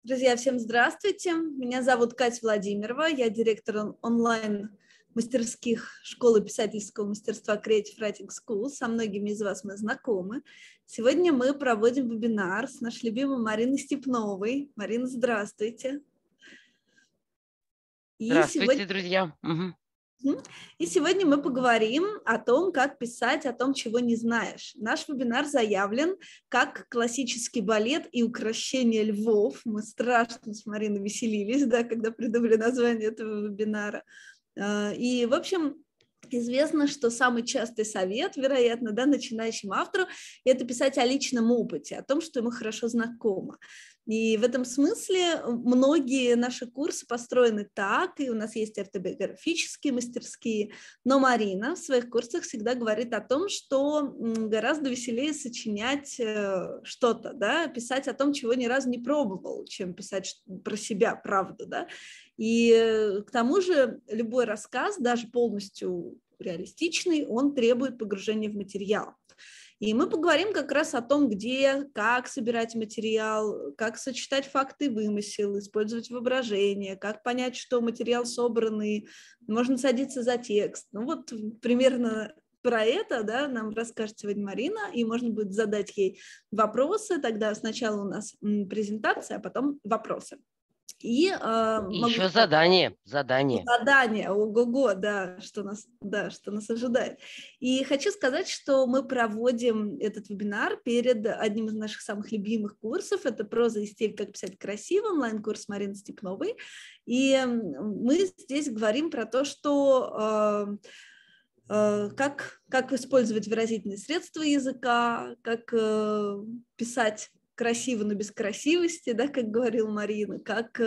Друзья, всем здравствуйте. Меня зовут Катя Владимирова. Я директор онлайн-мастерских школы писательского мастерства Creative Writing School. Со многими из вас мы знакомы. Сегодня мы проводим вебинар с нашей любимой Мариной Степновой. Марина, здравствуйте. Здравствуйте, друзья. И сегодня мы поговорим о том, как писать, о том, чего не знаешь. Наш вебинар заявлен как классический балет и укрощение львов. Мы страшно с Мариной веселились, да, когда придумали название этого вебинара. И, в общем, известно, что самый частый совет, вероятно, да, начинающему автору – это писать о личном опыте, о том, что ему хорошо знакомо. И в этом смысле многие наши курсы построены так, и у нас есть автобиографические мастерские, но Марина в своих курсах всегда говорит о том, что гораздо веселее сочинять что-то, да, писать о том, чего ни разу не пробовал, чем писать про себя, правду, да. И к тому же любой рассказ, даже полностью реалистичный, он требует погружения в материал. И мы поговорим как раз о том, где, как собирать материал, как сочетать факты и вымысел, использовать воображение, как понять, что материал собранный, можно садиться за текст. Ну вот примерно про это, да, нам расскажет сегодня Марина, и можно будет задать ей вопросы. Тогда сначала у нас презентация, а потом вопросы. И еще задание. Задание, ого-го, да, что нас ожидает. И хочу сказать, что мы проводим этот вебинар перед одним из наших самых любимых курсов. Это «Проза и стиль. Как писать красиво», онлайн-курс Марины Степновой. И мы здесь говорим про то, что как использовать выразительные средства языка, как писать красиво, но без красивости, да, как говорила Марина,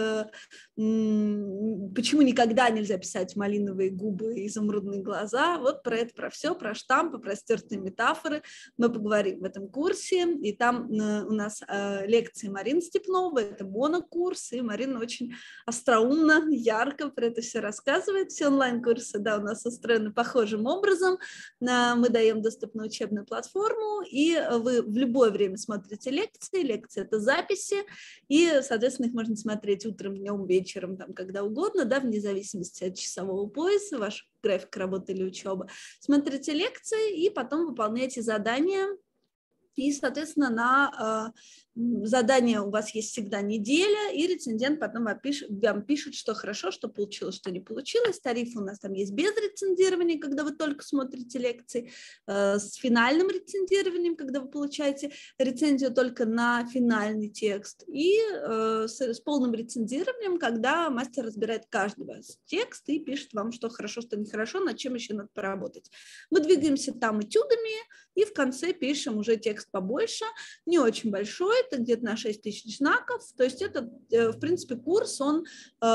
почему никогда нельзя писать малиновые губы и изумрудные глаза. Вот про это, про все, про штампы, про стертые метафоры мы поговорим в этом курсе. И там у нас лекции Марины Степновой, это монокурс, и Марина очень остроумно, ярко про это все рассказывает. Все онлайн-курсы, да, у нас устроены похожим образом. Мы даем доступ на учебную платформу, и вы в любое время смотрите лекции. Лекции – это записи, и, соответственно, их можно смотреть утром, днем, вечером, там, когда угодно, да, вне зависимости от часового пояса, ваш график работы или учебы. Смотрите лекции и потом выполняйте задания. И, соответственно, на задание у вас есть всегда неделя, и рецензент потом вам пишет, что хорошо, что получилось, что не получилось. Тарифы у нас там есть без рецензирования, когда вы только смотрите лекции, с финальным рецензированием, когда вы получаете рецензию только на финальный текст, и с полным рецензированием, когда мастер разбирает каждый ваш текст и пишет вам, что хорошо, что нехорошо, над чем еще надо поработать. Мы двигаемся там этюдами, и в конце пишем уже текст побольше, не очень большой, это где-то на 6000 знаков, то есть это, в принципе, курс, он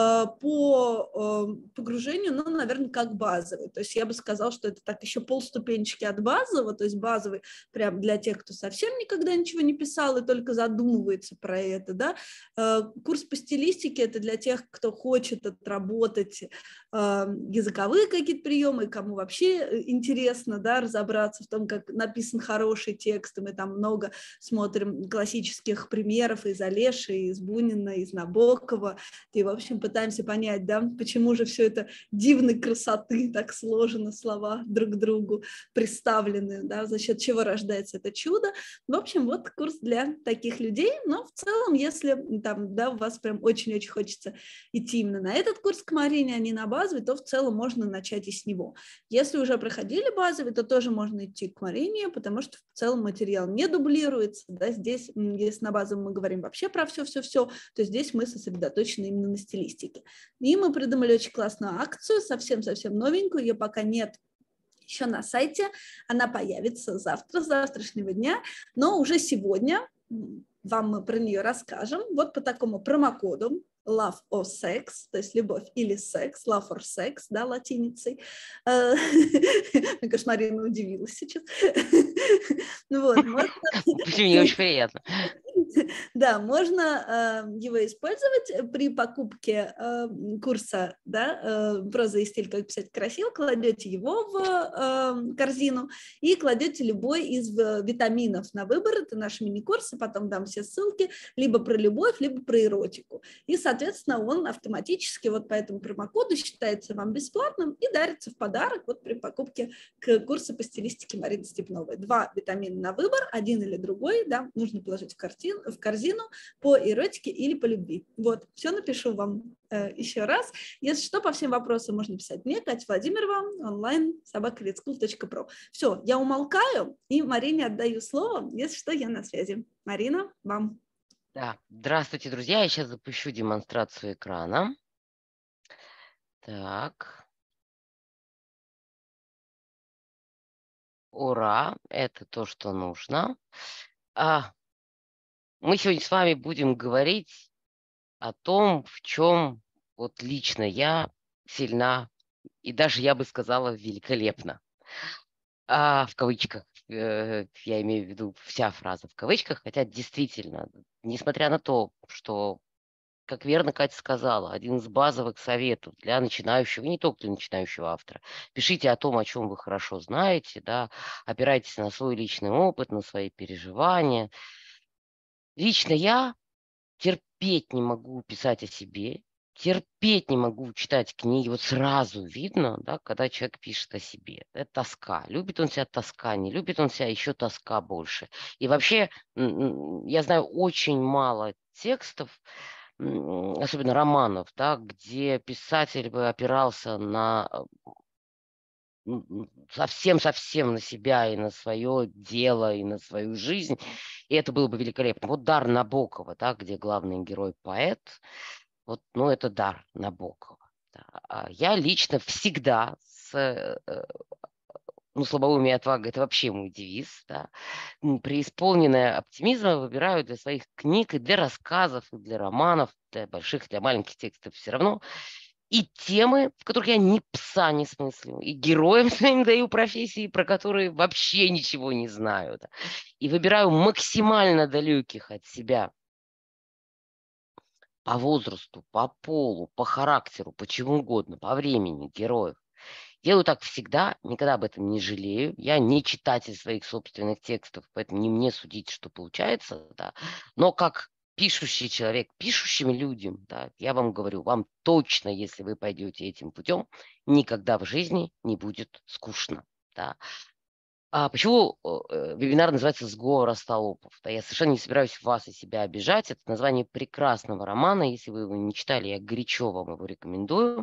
по погружению, ну, наверное, как базовый, то есть я бы сказала, что это так еще полступенечки от базового, то есть базовый прям для тех, кто совсем никогда ничего не писал и только задумывается про это, да, курс по стилистике – это для тех, кто хочет отработать языковые какие-то приемы, кому вообще интересно, да, разобраться в том, как написан хороший текст, и мы там много смотрим классических примеров из Олеши, из Бунина, из Набокова, и, в общем, пытаемся понять, да, почему же все это дивной красоты так сложено, слова друг к другу приставлены, да, за счет чего рождается это чудо. В общем, вот курс для таких людей, но в целом, если там, да, у вас прям очень-очень хочется идти именно на этот курс к Марине, а не на базовый, то в целом можно начать и с него. Если уже проходили базовый, то тоже можно идти к Марине, потому что в целом материал не дублируется, да, здесь, если на базовом мы говорим вообще про все-все-все, то здесь мы сосредоточены именно на стилистике. И мы придумали очень классную акцию, совсем-совсем новенькую, ее пока нет еще на сайте, она появится завтра, с завтрашнего дня, но уже сегодня вам мы про нее расскажем, вот по такому промокоду love or sex, то есть любовь или секс, love or sex, да, латиницей. Мне кажется, Марина удивилась сейчас. Мне очень приятно. Да, можно его использовать при покупке курса, да, «Проза и стиль. Как писать красиво», кладете его в корзину и кладете любой из витаминов на выбор. Это наш мини-курс, и потом дам все ссылки, либо про любовь, либо про эротику. И, соответственно, он автоматически вот по этому промокоду считается вам бесплатным и дарится в подарок вот при покупке курса по стилистике Марины Степновой. 2 витамина на выбор, один или другой, да, нужно положить в корзину по эротике или по любви. Вот, все напишу вам еще раз. Если что, по всем вопросам можно писать мне, Катя Владимирова, онлайн, @redSchool.pro. Все, я умолкаю и Марине отдаю слово. Если что, я на связи. Марина, вам. Да, здравствуйте, друзья. Я сейчас запущу демонстрацию экрана. Так. Ура, это то, что нужно. Мы сегодня с вами будем говорить о том, в чем вот лично я сильна, и даже я бы сказала великолепно. В кавычках, я имею в виду вся фраза в кавычках, хотя действительно, несмотря на то, что, как верно Катя сказала, один из базовых советов для начинающего, и не только для начинающего автора, пишите о том, о чем вы хорошо знаете, да, опирайтесь на свой личный опыт, на свои переживания. Лично я терпеть не могу писать о себе, терпеть не могу читать книги. Вот сразу видно, да, когда человек пишет о себе. Это тоска. Любит он себя, тоска. Не любит он себя, еще тоска больше. И вообще, я знаю очень мало текстов, особенно романов, да, где писатель бы опирался на совсем-совсем на себя и на свое дело, и на свою жизнь. И это было бы великолепно. Вот дар Набокова, да, где главный герой поэт, вот, ну, это дар Набокова. Да. А я лично всегда ну, слабоумие и отвага – это вообще мой девиз, да. Преисполненная оптимизма выбираю для своих книг и для рассказов, и для романов, для больших, для маленьких текстов все равно. И темы, в которых я ни пса не смыслю, и героям своим даю профессии, про которые вообще ничего не знаю. Да. И выбираю максимально далеких от себя по возрасту, по полу, по характеру, по чему угодно, по времени героев. Делаю так всегда, никогда об этом не жалею. Я не читатель своих собственных текстов, поэтому не мне судить, что получается. Да. Но как пишущий человек, пишущим людям, да, я вам говорю, вам точно, если вы пойдете этим путем, никогда в жизни не будет скучно. Да. Почему вебинар называется «Сговор остолопов»? Да, я совершенно не собираюсь вас и себя обижать. Это название прекрасного романа. Если вы его не читали, я горячо вам его рекомендую.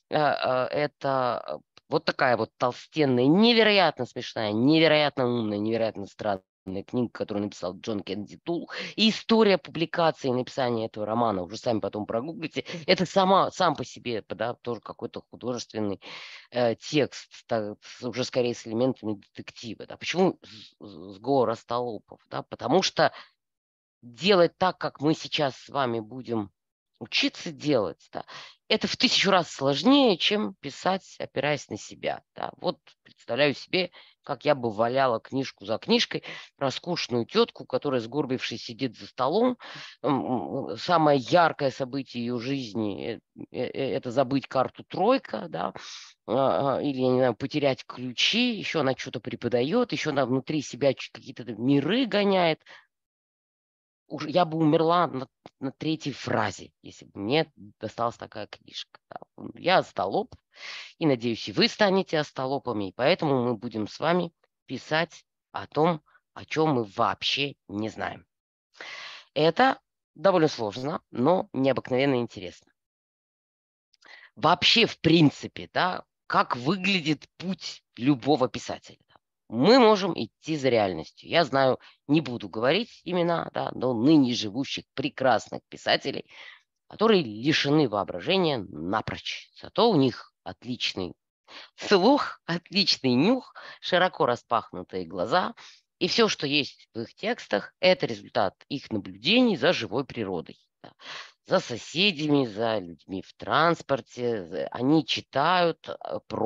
Это вот такая вот толстенная, невероятно смешная, невероятно умная, невероятно странная книга, которую написал Джон Кеннеди Тул. И история публикации и написания этого романа, уже сами потом прогуглите, это сам по себе, да, тоже какой-то художественный текст, уже скорее с элементами детектива. Да. Почему «Сговор остолопов»? Да? Потому что делать так, как мы сейчас с вами будем учиться делать, да, это в 1000 раз сложнее, чем писать, опираясь на себя. Да. Вот представляю себе, как я бы валяла книжку за книжкой про скучную тетку, которая, сгорбившись, сидит за столом. Самое яркое событие ее жизни это забыть карту тройка, да, или, я не знаю, потерять ключи, еще она что-то преподает, еще она внутри себя какие-то миры гоняет. Я бы умерла на 3-й фразе, если бы мне досталась такая книжка. Да. Я остолоп, и надеюсь, и вы станете остолопами, и поэтому мы будем с вами писать о том, о чем мы вообще не знаем. Это довольно сложно, но необыкновенно интересно. Вообще, в принципе, да, как выглядит путь любого писателя. Мы можем идти за реальностью. Я знаю, не буду говорить имена, да, но ныне живущих прекрасных писателей, которые лишены воображения напрочь. Зато у них отличный слух, отличный нюх, широко распахнутые глаза. И все, что есть в их текстах, это результат их наблюдений за живой природой. Да. За соседями, за людьми в транспорте. Они читают про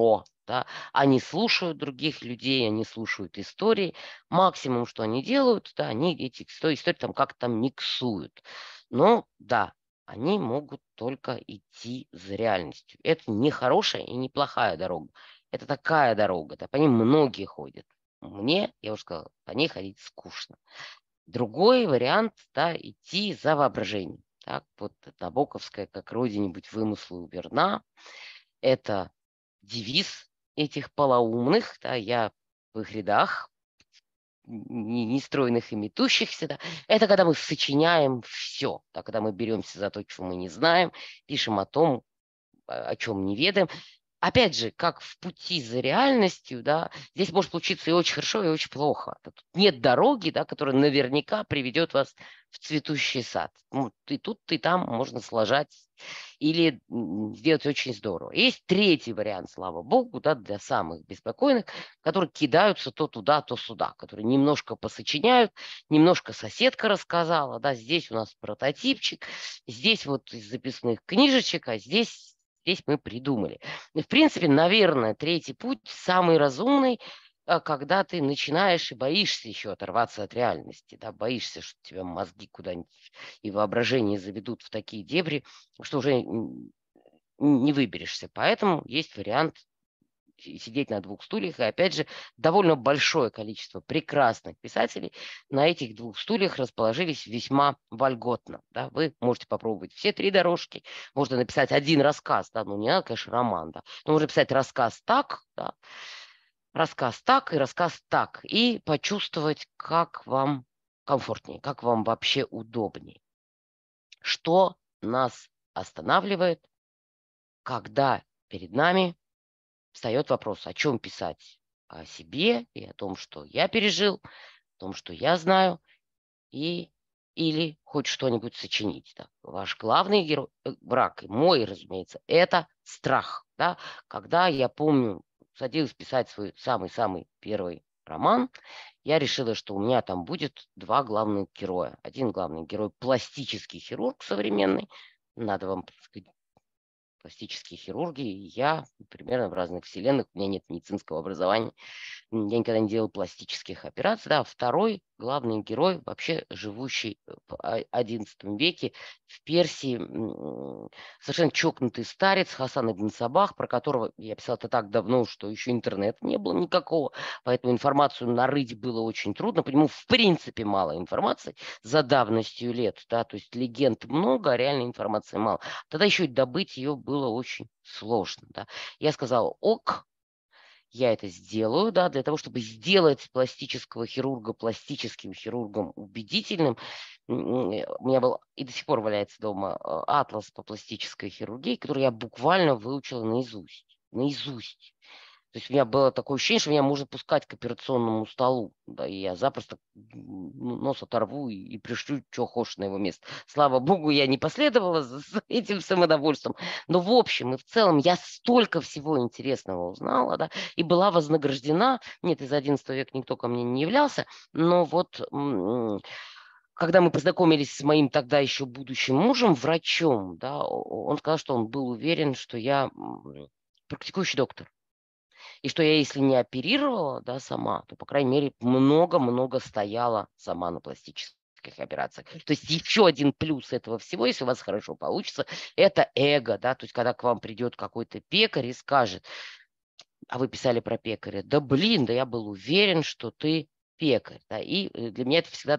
да, они слушают других людей, они слушают истории. Максимум, что они делают, да, они эти истории там как-то там миксуют. Но да, они могут только идти за реальностью. Это не хорошая и не плохая дорога. Это такая дорога, да, по ней многие ходят. Мне, я уже сказала, по ней ходить скучно. Другой вариант, да, идти за воображением. Так, вот Набоковская, как родине-нибудь вымыслу верна. Это девиз этих полоумных, да, я в их рядах, нестройных и метущихся, да, это когда мы сочиняем все, да, когда мы беремся за то, чего мы не знаем, пишем о том, о чем не ведаем. Опять же, как в пути за реальностью, да, здесь может случиться и очень хорошо, и очень плохо. Тут нет дороги, да, которая наверняка приведет вас в цветущий сад. Ну, и тут, и там можно сложать или сделать очень здорово. Есть третий вариант, слава богу, да, для самых беспокойных, которые кидаются то туда, то сюда, которые немножко посочиняют, немножко соседка рассказала, да, здесь у нас прототипчик, здесь вот из записных книжечек, а здесь мы придумали. И, в принципе, наверное, третий путь самый разумный, когда ты начинаешь и боишься еще оторваться от реальности, да, боишься, что тебя мозги куда-нибудь и воображение заведут в такие дебри, что уже не выберешься. Поэтому есть вариант сидеть на двух стульях. И опять же, довольно большое количество прекрасных писателей на этих двух стульях расположились весьма вольготно. Да? Вы можете попробовать все три дорожки. Можно написать один рассказ, да? Ну не надо, конечно, роман. Да? Но можно написать рассказ так, да? Рассказ так и рассказ так. И почувствовать, как вам комфортнее, как вам вообще удобнее. Что нас останавливает, когда перед нами встает вопрос, о чем писать? О себе и о том, что я пережил, о том, что я знаю, и или хоть что-нибудь сочинить. Да. Ваш главный враг, и мой, разумеется, это страх. Да. Когда я помню, садилась писать свой самый-самый первый роман, я решила, что у меня там будет два главных героя. Один главный герой – пластический хирург современный. Надо вам сказать, пластические хирурги, и я примерно в разных вселенных, у меня нет медицинского образования, я никогда не делал пластических операций. Да, второй главный герой, вообще живущий в XI веке в Персии, совершенно чокнутый старец Хасан ибн Сабах, про которого я писал это так давно, что еще интернета не было никакого, поэтому информацию нарыть было очень трудно, по нему в принципе мало информации за давностью лет, да, то есть легенд много, а реальной информации мало. Тогда еще и добыть ее было очень сложно, да. Я сказал, ок, я это сделаю, да, для того, чтобы сделать пластического хирурга пластическим хирургом убедительным. У меня был и до сих пор валяется дома атлас по пластической хирургии, который я буквально выучила наизусть. Наизусть. То есть у меня было такое ощущение, что меня можно пускать к операционному столу. Да, и я запросто нос оторву и пришлю, что хочешь на его место. Слава богу, я не последовала за этим самодовольством. Но в общем и в целом я столько всего интересного узнала, да, и была вознаграждена. Нет, из XI века никто ко мне не являлся, но вот когда мы познакомились с моим тогда еще будущим мужем, врачом, да, он сказал, что он был уверен, что я практикующий доктор. И что я, если не оперировала, да, сама, то, по крайней мере, много-много стояла сама на пластических операциях. То есть еще один плюс этого всего, если у вас хорошо получится, это эго, да, то есть когда к вам придет какой-то пекарь и скажет, а вы писали про пекаря, да блин, да я был уверен, что ты пекарь, да, и для меня это всегда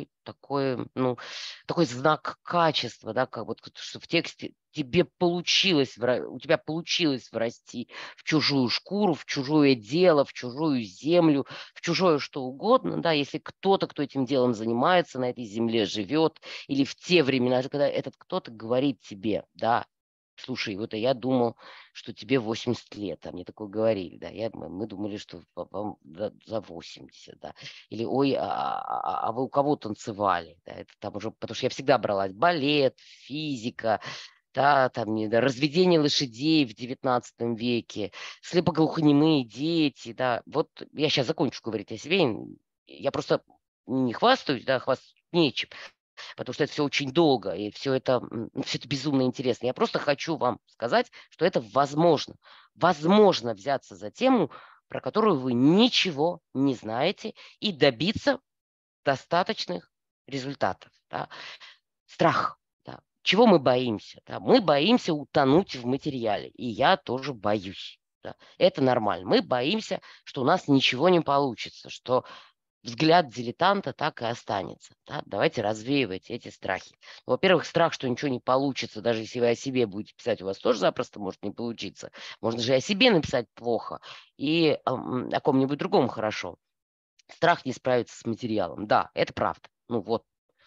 ну, такой знак качества, да, как вот, что в тексте тебе получилось, у тебя получилось врасти в чужую шкуру, в чужое дело, в чужую землю, в чужое что угодно, да, если кто-то, кто этим делом занимается, на этой земле живет, или в те времена, когда этот кто-то говорит тебе, да, слушай, вот я думал, что тебе 80 лет, а мне такое говорили, да, мы думали, что вам за 80, да, или ой, а вы у кого танцевали, да, это там уже, потому что я всегда брала балет, физика, да, там разведение лошадей в XIX веке, слепоглухонемые дети, да, вот я сейчас закончу говорить о себе, я просто не хвастаюсь, да, хвастаться нечем, потому что это все очень долго, и все это безумно интересно. Я просто хочу вам сказать, что это возможно. Возможно взяться за тему, про которую вы ничего не знаете, и добиться достаточных результатов. Да. Страх. Да. Чего мы боимся? Да? Мы боимся утонуть в материале, и я тоже боюсь. Да. Это нормально. Мы боимся, что у нас ничего не получится, что взгляд дилетанта так и останется. Да? Давайте развеивать эти страхи. Ну, во-первых, страх, что ничего не получится, даже если вы о себе будете писать, у вас тоже запросто может не получиться. Можно же и о себе написать плохо, и о ком-нибудь другом хорошо. Страх не справиться с материалом. Да, это правда. Ну вот,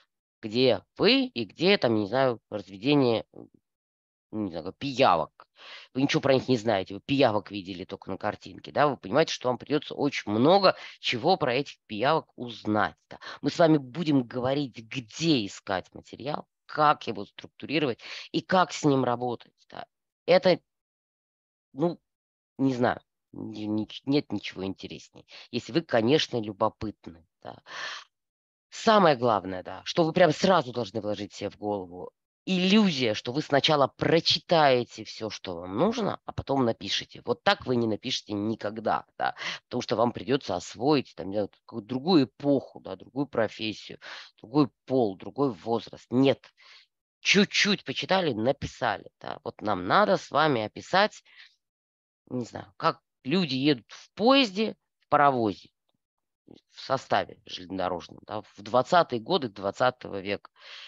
где вы и где там, не знаю, разведение, не знаю, пиявок. Вы ничего про них не знаете, вы пиявок видели только на картинке, да, вы понимаете, что вам придется очень много чего про этих пиявок узнать. Да. Мы с вами будем говорить, где искать материал, как его структурировать и как с ним работать. Да. Это, ну, не знаю, нет ничего интереснее, если вы, конечно, любопытны. Да. Самое главное, да, что вы прям сразу должны вложить себе в голову. Иллюзия, что вы сначала прочитаете все, что вам нужно, а потом напишите. Вот так вы не напишете никогда, да, потому что вам придется освоить там, да, какую-то другую эпоху, да, другую профессию, другой пол, другой возраст. Нет, чуть-чуть почитали, написали. Да. Вот нам надо с вами описать, не знаю, как люди едут в поезде, в паровозе, в составе железнодорожном, да, в 20-е годы 20 века.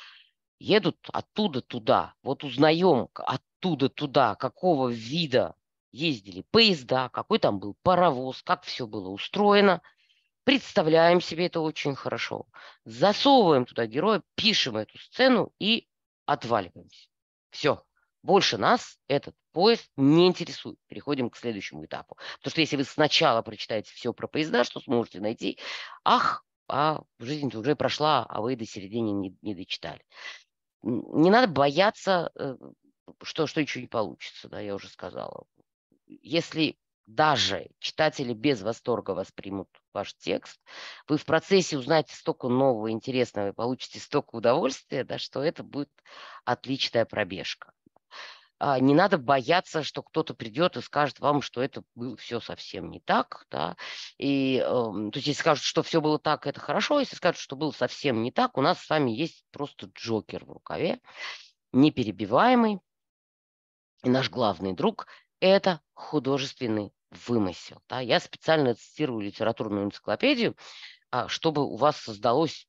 Едут оттуда туда. Вот узнаем оттуда туда, какого вида ездили поезда, какой там был паровоз, как все было устроено. Представляем себе это очень хорошо. Засовываем туда героя, пишем эту сцену и отваливаемся. Все. Больше нас этот поезд не интересует. Переходим к следующему этапу. Потому что если вы сначала прочитаете все про поезда, что сможете найти, ах, а жизнь уже прошла, а вы до середины не дочитали. Не надо бояться, что ничего не получится, да, я уже сказала. Если даже читатели без восторга воспримут ваш текст, вы в процессе узнаете столько нового, интересного и получите столько удовольствия, да, что это будет отличная пробежка. Не надо бояться, что кто-то придет и скажет вам, что это было все совсем не так. Да? И, то есть, если скажут, что все было так, это хорошо. Если скажут, что было совсем не так, у нас с вами есть просто Джокер в рукаве, неперебиваемый. И наш главный друг– это художественный вымысел. Да? Я специально цитирую литературную энциклопедию, чтобы у вас создалось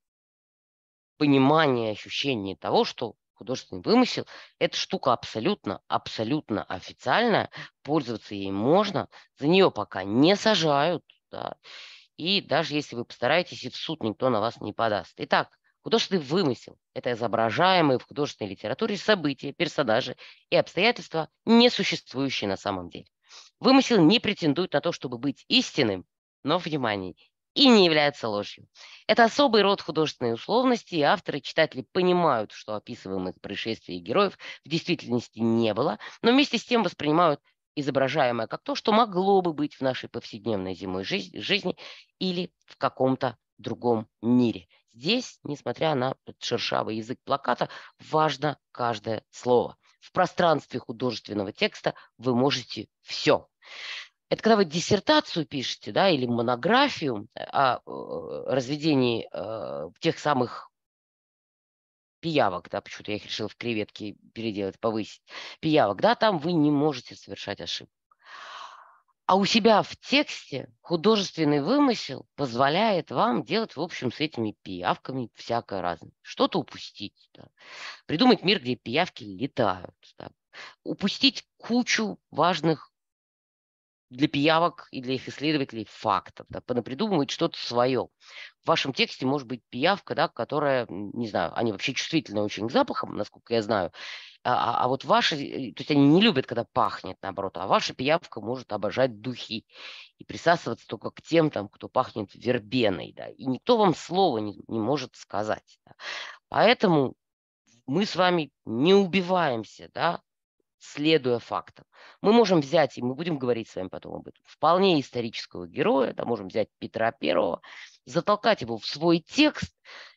понимание, ощущение того, что художественный вымысел– это штука абсолютно, абсолютно официальная, пользоваться ей можно, за нее пока не сажают, да, и даже если вы постараетесь, и в суд никто на вас не подаст. Итак, художественный вымысел– это изображаемые в художественной литературе события, персонажи и обстоятельства, не существующие на самом деле. Вымысел не претендует на то, чтобы быть истинным, но, внимание, и не является ложью. Это особый род художественной условности, и авторы и читатели понимают, что описываемых происшествий и героев в действительности не было, но вместе с тем воспринимают изображаемое как то, что могло бы быть в нашей повседневной зимой жизни или в каком-то другом мире. Здесь, несмотря на шершавый язык плаката, важно каждое слово. В пространстве художественного текста вы можете все. Это когда вы диссертацию пишете, да, или монографию о разведении тех самых пиявок, да, почему-то я их решил в креветки переделать, повысить, пиявок, да, там вы не можете совершать ошибку. А у себя в тексте художественный вымысел позволяет вам делать, в общем, с этими пиявками всякое разное. Что-то упустить, да. Придумать мир, где пиявки летают, да. Упустить кучу важных для пиявок и для их исследователей фактов, да, понапридумывать что-то свое. В вашем тексте может быть пиявка, да, которая, не знаю, они вообще чувствительны очень к запахам, насколько я знаю, а вот ваши, то есть они не любят, когда пахнет, наоборот, а ваша пиявка может обожать духи и присасываться только к тем, там, кто пахнет вербеной, да, и никто вам слова не может сказать. Да. Поэтому мы с вами не убиваемся, да, следуя фактам. Мы можем взять, и мы будем говорить с вами потом об этом, вполне исторического героя, да, можем взять Петра Первого, затолкать его в свой текст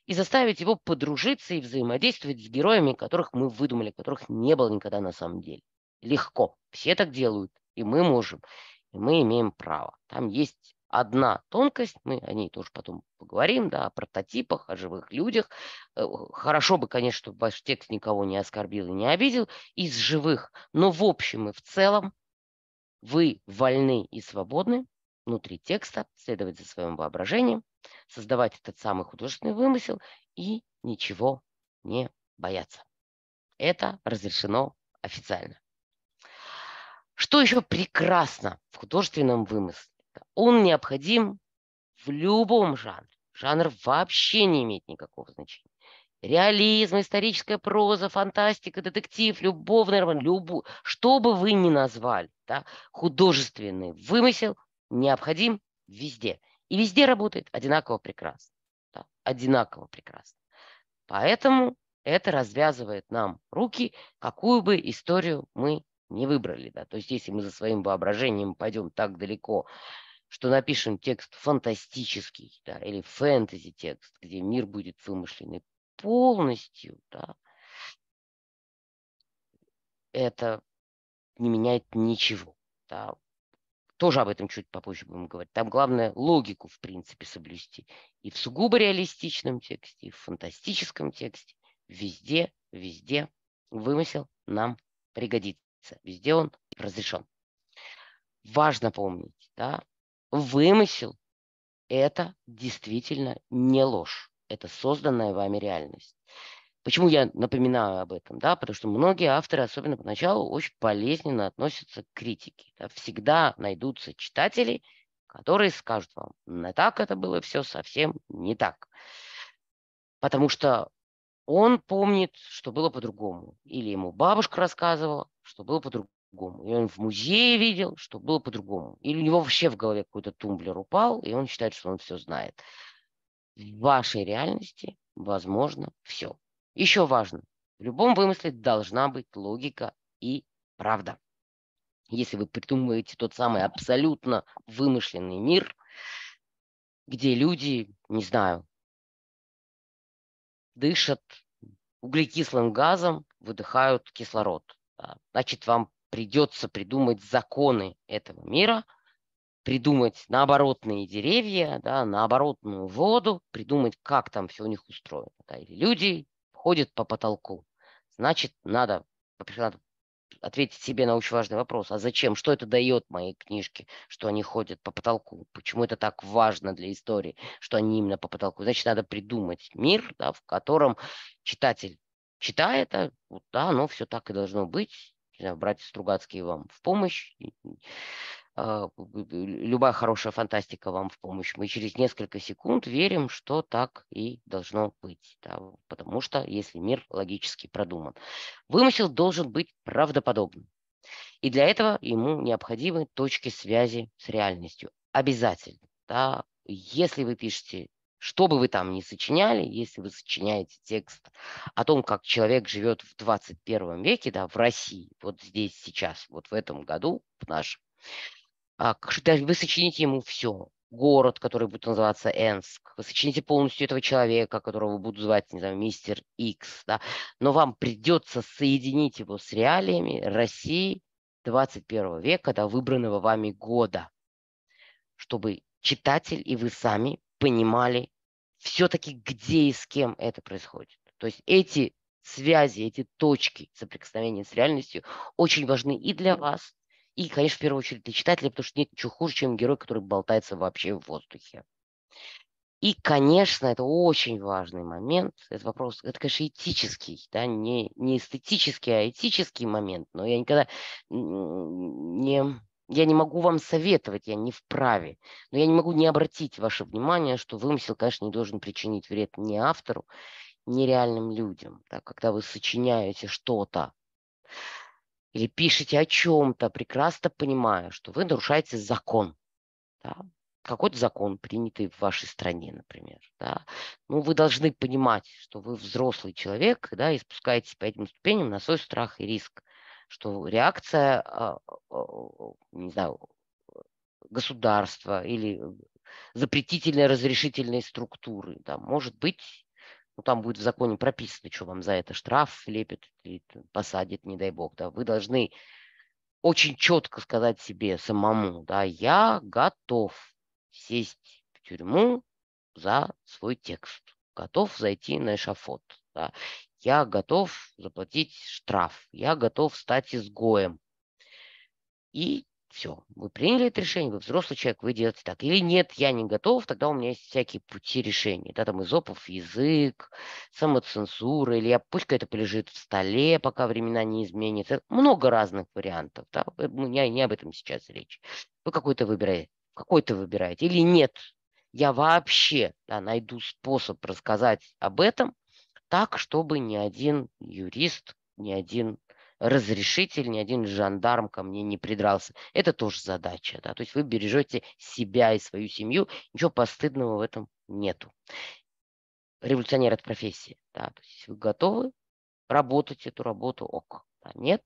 и заставить его подружиться и взаимодействовать с героями, которых мы выдумали, которых не было никогда на самом деле. Легко. Все так делают, и мы можем, и мы имеем право. Там есть одна тонкость, мы о ней тоже потом поговорим, да, о прототипах, о живых людях. Хорошо бы, конечно, чтобы ваш текст никого не оскорбил и не обидел из живых, но в общем и в целом вы вольны и свободны внутри текста следовать за своим воображением, создавать этот самый художественный вымысел и ничего не бояться. Это разрешено официально. Что еще прекрасно в художественном вымысле? Он необходим в любом жанре. Жанр вообще не имеет никакого значения. Реализм, историческая проза, фантастика, детектив, любовный роман, что бы вы ни назвали, да, художественный вымысел необходим везде. И везде работает одинаково прекрасно. Да, одинаково прекрасно. Поэтому это развязывает нам руки, какую бы историю мы не выбрали. Да. То есть если мы за своим воображением пойдем так далеко, что напишем текст фантастический, да, или фэнтези-текст, где мир будет вымышленный полностью, да, это не меняет ничего. Да. Тоже об этом чуть попозже будем говорить. Там главное логику, в принципе, соблюсти. И в сугубо реалистичном тексте, и в фантастическом тексте. Везде, везде вымысел нам пригодится. Везде он разрешен. Важно помнить, да, вымысел – это действительно не ложь. Это созданная вами реальность. Почему я напоминаю об этом? Да? Потому что многие авторы, особенно поначалу, очень болезненно относятся к критике. Да? Всегда найдутся читатели, которые скажут вам, не так это было все совсем не так. Потому что он помнит, что было по-другому. Или ему бабушка рассказывала, что было по-другому. И он в музее видел, что было по-другому. Или у него вообще в голове какой-то тумблер упал, и он считает, что он все знает. В вашей реальности возможно все. Еще важно, в любом вымысле должна быть логика и правда. Если вы придумываете тот самый абсолютно вымышленный мир, где люди, не знаю, дышат углекислым газом, выдыхают кислород, да, значит, вам придется придумать законы этого мира, придумать наоборотные деревья, да, наоборотную воду, придумать, как там все у них устроено. Да, или люди ходят по потолку. Значит, надо, во-первых, надо ответить себе на очень важный вопрос. А зачем? Что это дает моей книжке, что они ходят по потолку? Почему это так важно для истории, что они именно по потолку? Значит, надо придумать мир, да, в котором читатель читает, вот, да, оно все так и должно быть. Не знаю, братья Стругацкие вам в помощь. Любая хорошая фантастика вам в помощь. Мы через несколько секунд верим, что так и должно быть. Да, потому что если мир логически продуман. Вымысел должен быть правдоподобным. И для этого ему необходимы точки связи с реальностью. Обязательно. Да. Если вы пишете, что бы вы там ни сочиняли, если вы сочиняете текст о том, как человек живет в 21 веке, да, в России, вот здесь, сейчас, вот в этом году, в нашем, вы сочините ему все. Город, который будет называться Энск. Вы сочините полностью этого человека, которого будут звать, не знаю, мистер Икс. Да? Но вам придется соединить его с реалиями России 21 века, до выбранного вами года, чтобы читатель и вы сами понимали все-таки, где и с кем это происходит. То есть эти связи, эти точки соприкосновения с реальностью очень важны и для вас, и, конечно, в первую очередь для читателя, потому что нет ничего хуже, чем герой, который болтается вообще в воздухе. И, конечно, это очень важный момент. Это вопрос, это, конечно, этический, да, не эстетический, а этический момент. Но я никогда я не могу вам советовать, я не вправе. Но я не могу не обратить ваше внимание, что вымысел, конечно, не должен причинить вред ни автору, ни реальным людям. Да, когда вы сочиняете что-то или пишете о чем-то, прекрасно понимая, что вы нарушаете закон. Да? Какой-то закон, принятый в вашей стране, например. Да? Ну, вы должны понимать, что вы взрослый человек, да, и спускаетесь по этим ступеням на свой страх и риск, что реакция, не знаю, государства или запретительно-разрешительной структуры, да, может быть ну, там будет в законе прописано, что вам за это штраф лепят или посадят, не дай бог, да, вы должны очень четко сказать себе самому, да, я готов сесть в тюрьму за свой текст, готов зайти на эшафот, да, я готов заплатить штраф, я готов стать изгоем. И все, вы приняли это решение, вы взрослый человек, вы делаете так. Или нет, я не готов, тогда у меня есть всякие пути решения. Да, там изопов язык, самоцензура, или я пусть это полежит в столе, пока времена не изменятся. Много разных вариантов. Да? Не об этом сейчас речь. Вы какой-то выбираете. Или нет, я вообще найду способ рассказать об этом так, чтобы ни один юрист, ни один разрешитель, ни один жандарм ко мне не придрался. Это тоже задача. Да? То есть вы бережете себя и свою семью. Ничего постыдного в этом нету. Революционер – это профессия. Да? То есть вы готовы работать эту работу, ок. Да? Нет.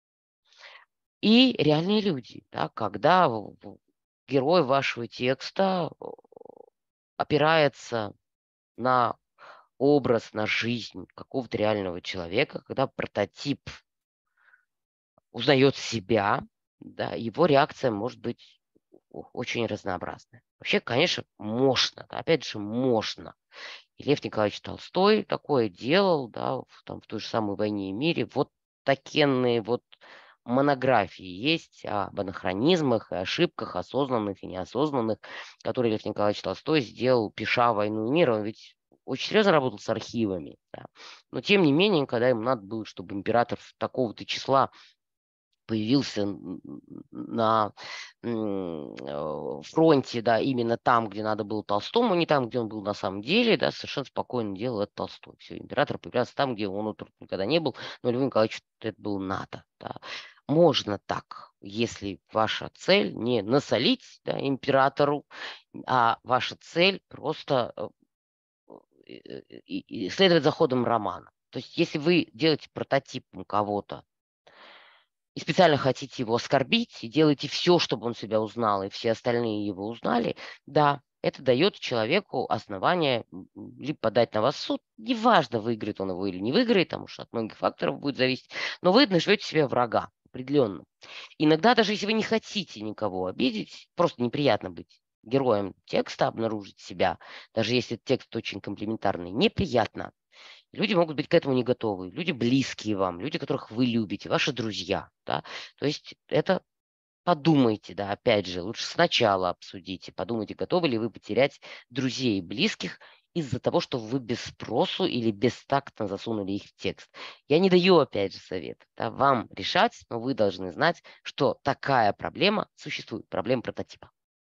И реальные люди. Да? Когда герой вашего текста опирается на образ, на жизнь какого-то реального человека, когда прототип узнает себя, да, его реакция может быть очень разнообразная. Вообще, конечно, можно, да, опять же, можно. И Лев Николаевич Толстой такое делал, да, в той же самой «Войне и мире». Вот такенные вот монографии есть об анахронизмах и ошибках, осознанных и неосознанных, которые Лев Николаевич Толстой сделал, пиша «Войну и мир». Он ведь очень серьезно работал с архивами. Да. Но тем не менее, когда ему надо было, чтобы император такого-то числа появился на фронте, да, именно там, где надо было Толстому, не там, где он был на самом деле, да, совершенно спокойно делал это Толстой. Все, император появлялся там, где он никогда не был, но Льву Николаевичу это было надо, да. Можно так, если ваша цель не насолить, да, императору, а ваша цель просто исследовать за ходом романа. То есть если вы делаете прототипом кого-то, и специально хотите его оскорбить, и делаете все, чтобы он себя узнал, и все остальные его узнали, да, это дает человеку основание либо подать на вас в суд, неважно, выиграет он его или не выиграет, потому что от многих факторов будет зависеть, но вы наживете себе врага определенно. Иногда, даже если вы не хотите никого обидеть, просто неприятно быть героем текста, обнаружить себя, даже если текст очень комплиментарный, неприятно. Люди могут быть к этому не готовы. Люди близкие вам, люди, которых вы любите, ваши друзья. Да? То есть это подумайте, да, опять же, лучше сначала обсудите, подумайте, готовы ли вы потерять друзей и близких из-за того, что вы без спросу или бестактно засунули их в текст. Я не даю, опять же, совет. Да, вам решать, но вы должны знать, что такая проблема существует, проблема прототипа.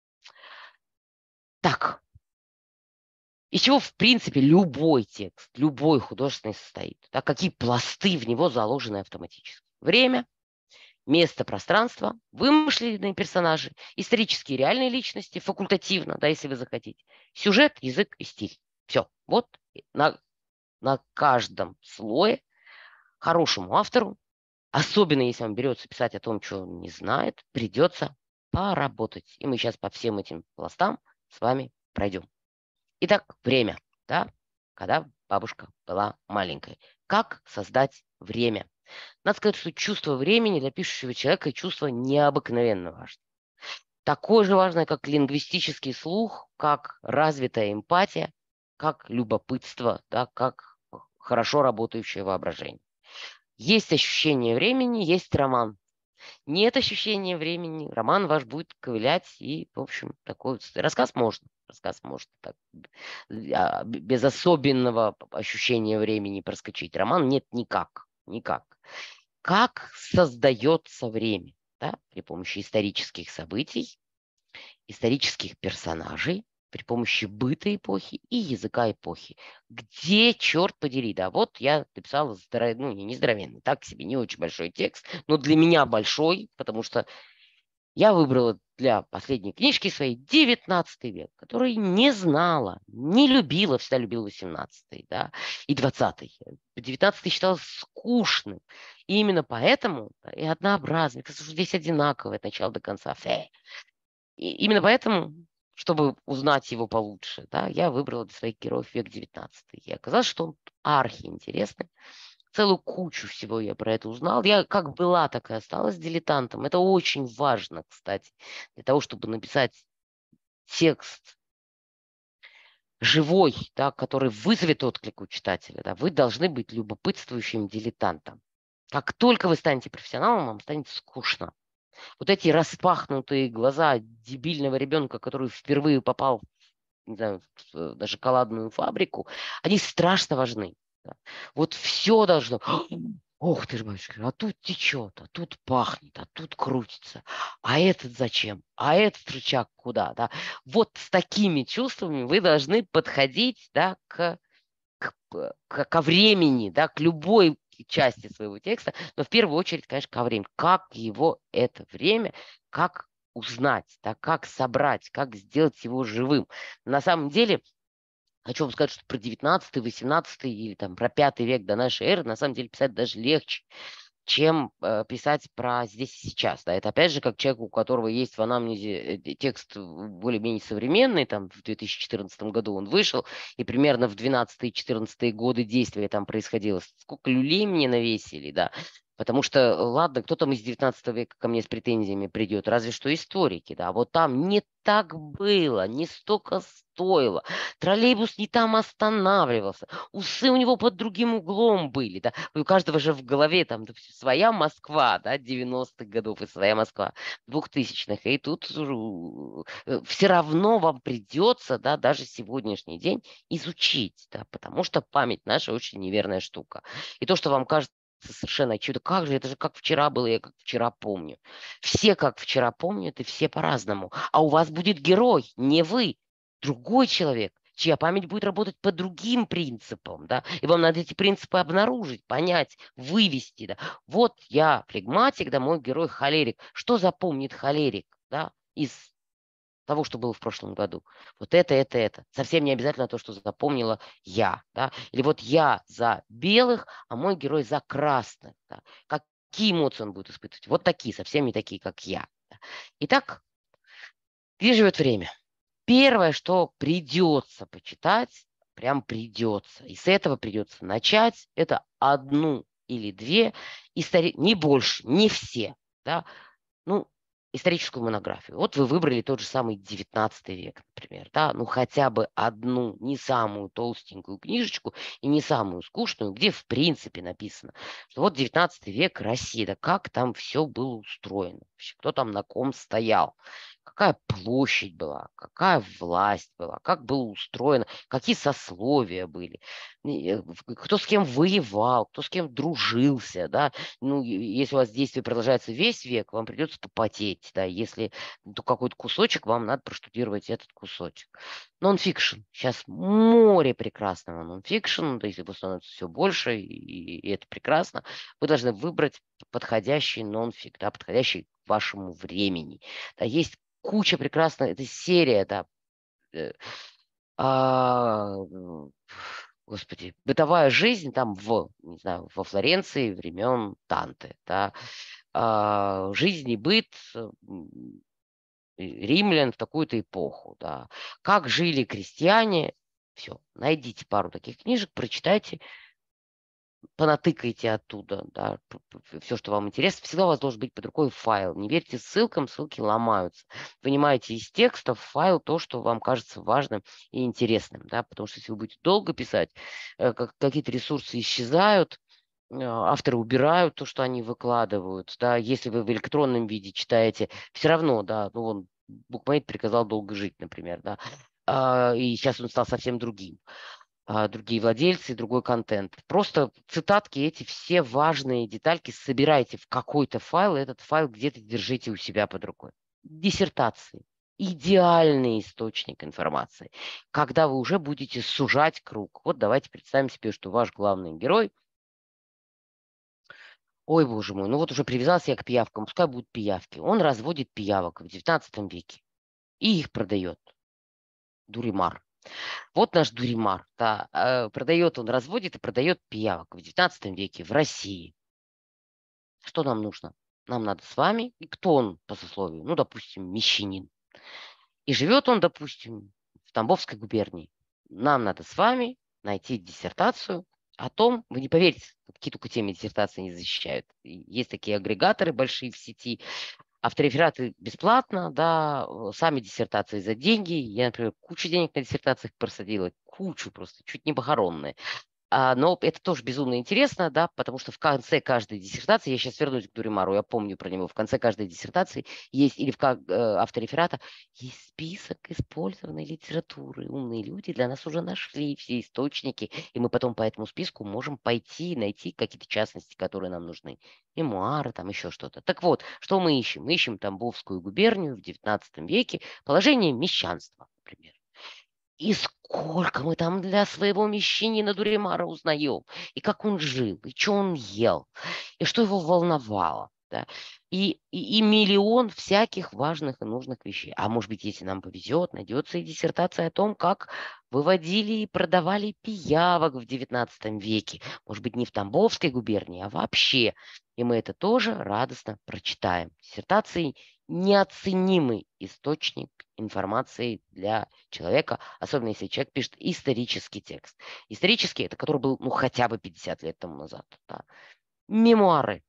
Так, из чего, в принципе, любой текст, любой художественный состоит. Да, какие пласты в него заложены автоматически. Время, место, пространство, вымышленные персонажи, исторические реальные личности, факультативно, да, если вы захотите. Сюжет, язык и стиль. Все. Вот на каждом слое хорошему автору, особенно если он берется писать о том, что он не знает, придется поработать. И мы сейчас по всем этим пластам с вами пройдем. Итак, время, да, когда бабушка была маленькой. Как создать время? Надо сказать, что чувство времени для пишущего человека чувство необыкновенно важно. Такое же важное, как лингвистический слух, как развитая эмпатия, как любопытство, да, как хорошо работающее воображение. Есть ощущение времени, есть роман. Нет ощущения времени, роман ваш будет ковылять, и, в общем, такой рассказ можно так, без особенного ощущения времени проскочить. Роман нет никак. Как создается время? Да? При помощи исторических событий, исторических персонажей, при помощи быта эпохи и языка эпохи. Где, черт подери, да, вот я написал, не здоровенный, так себе, не очень большой текст, но для меня большой, потому что я выбрала для последней книжки своей 19 век, который не знала, не любила, всегда любила 18, да, и 20. 19 считала скучным. И именно поэтому, да, и однообразный, потому что здесь одинаковое от начала до конца. И именно поэтому чтобы узнать его получше, да, я выбрала для своих героев век 19. И оказалось, что он архиинтересный. Целую кучу всего я про это узнал. Я как была, так и осталась дилетантом. Это очень важно, кстати, для того, чтобы написать текст живой, да, который вызовет отклик у читателя. Да, вы должны быть любопытствующим дилетантом. Как только вы станете профессионалом, вам станет скучно. Вот эти распахнутые глаза дебильного ребенка, который впервые попал, не знаю, на шоколадную фабрику, они страшно важны. Да. Вот все должно... Ох ты ж, батюшка, а тут течет, а тут пахнет, а тут крутится. А этот зачем? А этот рычаг куда? Да? Вот с такими чувствами вы должны подходить, да, ко времени, да, к любой части своего текста, но в первую очередь, конечно, ко времени. Как его это время, как узнать, да, как собрать, как сделать его живым. На самом деле, хочу вам сказать, что про 19, 18 или там про 5 век до нашей эры на самом деле писать даже легче, чем писать про здесь и сейчас. Да. Это опять же как человек, у которого есть в анамнезе текст более-менее современный, там в 2014 году он вышел, и примерно в 12-14 годы действия там происходило. Сколько люлей мне навесили, да. Потому что, ладно, кто там из 19 века ко мне с претензиями придет, разве что историки, да. Вот там не так было, не столько стоило. Троллейбус не там останавливался. Усы у него под другим углом были, да. У каждого же в голове там своя Москва, да, 90-х годов и своя Москва 2000-х. И тут все равно вам придется, да, даже сегодняшний день изучить, да, потому что память наша очень неверная штука. И то, что вам кажется совершенно чудо, как же, это же как вчера было, я как вчера помню. Все как вчера помнят, и все по-разному. А у вас будет герой, не вы, другой человек, чья память будет работать по другим принципам, да, и вам надо эти принципы обнаружить, понять, вывести, да. Вот я флегматик, да, мой герой холерик. Что запомнит холерик, да, из того, что было в прошлом году? Вот это. Совсем не обязательно то, что запомнила я, да. Или вот я за белых, а мой герой за красных, да. Какие эмоции он будет испытывать? Вот такие, совсем не такие, как я. Да. Итак, где живет время? Первое, что придется почитать, прям придется, и с этого придется начать, это одну или две, не больше, не все, да, ну, историческую монографию. Вот вы выбрали тот же самый 19 век, например, да, ну хотя бы одну, не самую толстенькую книжечку и не самую скучную, где в принципе написано, что вот 19 век Россия, да как там все было устроено, вообще, кто там на ком стоял, какая площадь была, какая власть была, как было устроено, какие сословия были, кто с кем воевал, кто с кем дружился, да, ну, если у вас действие продолжается весь век, вам придется попотеть, да, если то какой-то кусочек, вам надо проштудировать этот кусочек. Нонфикшн. Сейчас море прекрасного нонфикшн, то есть его становится все больше, и это прекрасно. Вы должны выбрать подходящий нонфик, да, подходящий к вашему времени. Да, есть куча прекрасных, это серия, да, а, господи, бытовая жизнь там не знаю, во Флоренции времен Данте, да, жизнь и быт римлян в такую-то эпоху, да, как жили крестьяне, все, найдите пару таких книжек, прочитайте, понатыкайте оттуда, да, все, что вам интересно. Всегда у вас должен быть под рукой файл. Не верьте ссылкам, ссылки ломаются. Вынимайте из текста в файл то, что вам кажется важным и интересным, да, потому что если вы будете долго писать, какие-то ресурсы исчезают, авторы убирают то, что они выкладывают, да, если вы в электронном виде читаете, все равно, да, ну, он букмейт приказал долго жить, например, да, и сейчас он стал совсем другим, другие владельцы, другой контент. Просто цитатки, эти все важные детальки собирайте в какой-то файл, и этот файл где-то держите у себя под рукой. Диссертации. Идеальный источник информации. Когда вы уже будете сужать круг. Вот давайте представим себе, что ваш главный герой, ой, боже мой, ну вот уже привязался я к пиявкам, пускай будут пиявки. Он разводит пиявок в 19 веке и их продает. Дуримар. Вот наш Дуримар, да, продает он, разводит и продает пиявок в 19 веке в России. Что нам нужно? Нам надо с вами, и кто он по сословию? Ну, допустим, мещанин. И живет он, допустим, в Тамбовской губернии. Нам надо с вами найти диссертацию о том, вы не поверите, какие только темы диссертации не защищают. Есть такие агрегаторы большие в сети, авторефераты бесплатно, да, сами диссертации за деньги. Я, например, кучу денег на диссертациях просадила, кучу просто, чуть не похоронные. Но это тоже безумно интересно, да, потому что в конце каждой диссертации, я сейчас вернусь к Дуримару, я помню про него, в конце каждой диссертации есть, или автореферата, есть список использованной литературы. Умные люди для нас уже нашли все источники, и мы потом по этому списку можем пойти и найти какие-то частности, которые нам нужны. Мемуары, там еще что-то. Так вот, что мы ищем? Мы ищем Тамбовскую губернию в XIX веке, положение мещанства, например. И сколько мы там для своего мещанина Дуримара узнаем, и как он жил, и что он ел, и что его волновало. Да? И миллион всяких важных и нужных вещей. А может быть, если нам повезет, найдется и диссертация о том, как выводили и продавали пиявок в XIX веке. Может быть, не в Тамбовской губернии, а вообще. И мы это тоже радостно прочитаем. Диссертации неоценимый источник информации для человека, особенно если человек пишет исторический текст. Исторический, это который был, ну, хотя бы 50 лет тому назад. Да. Мемуары.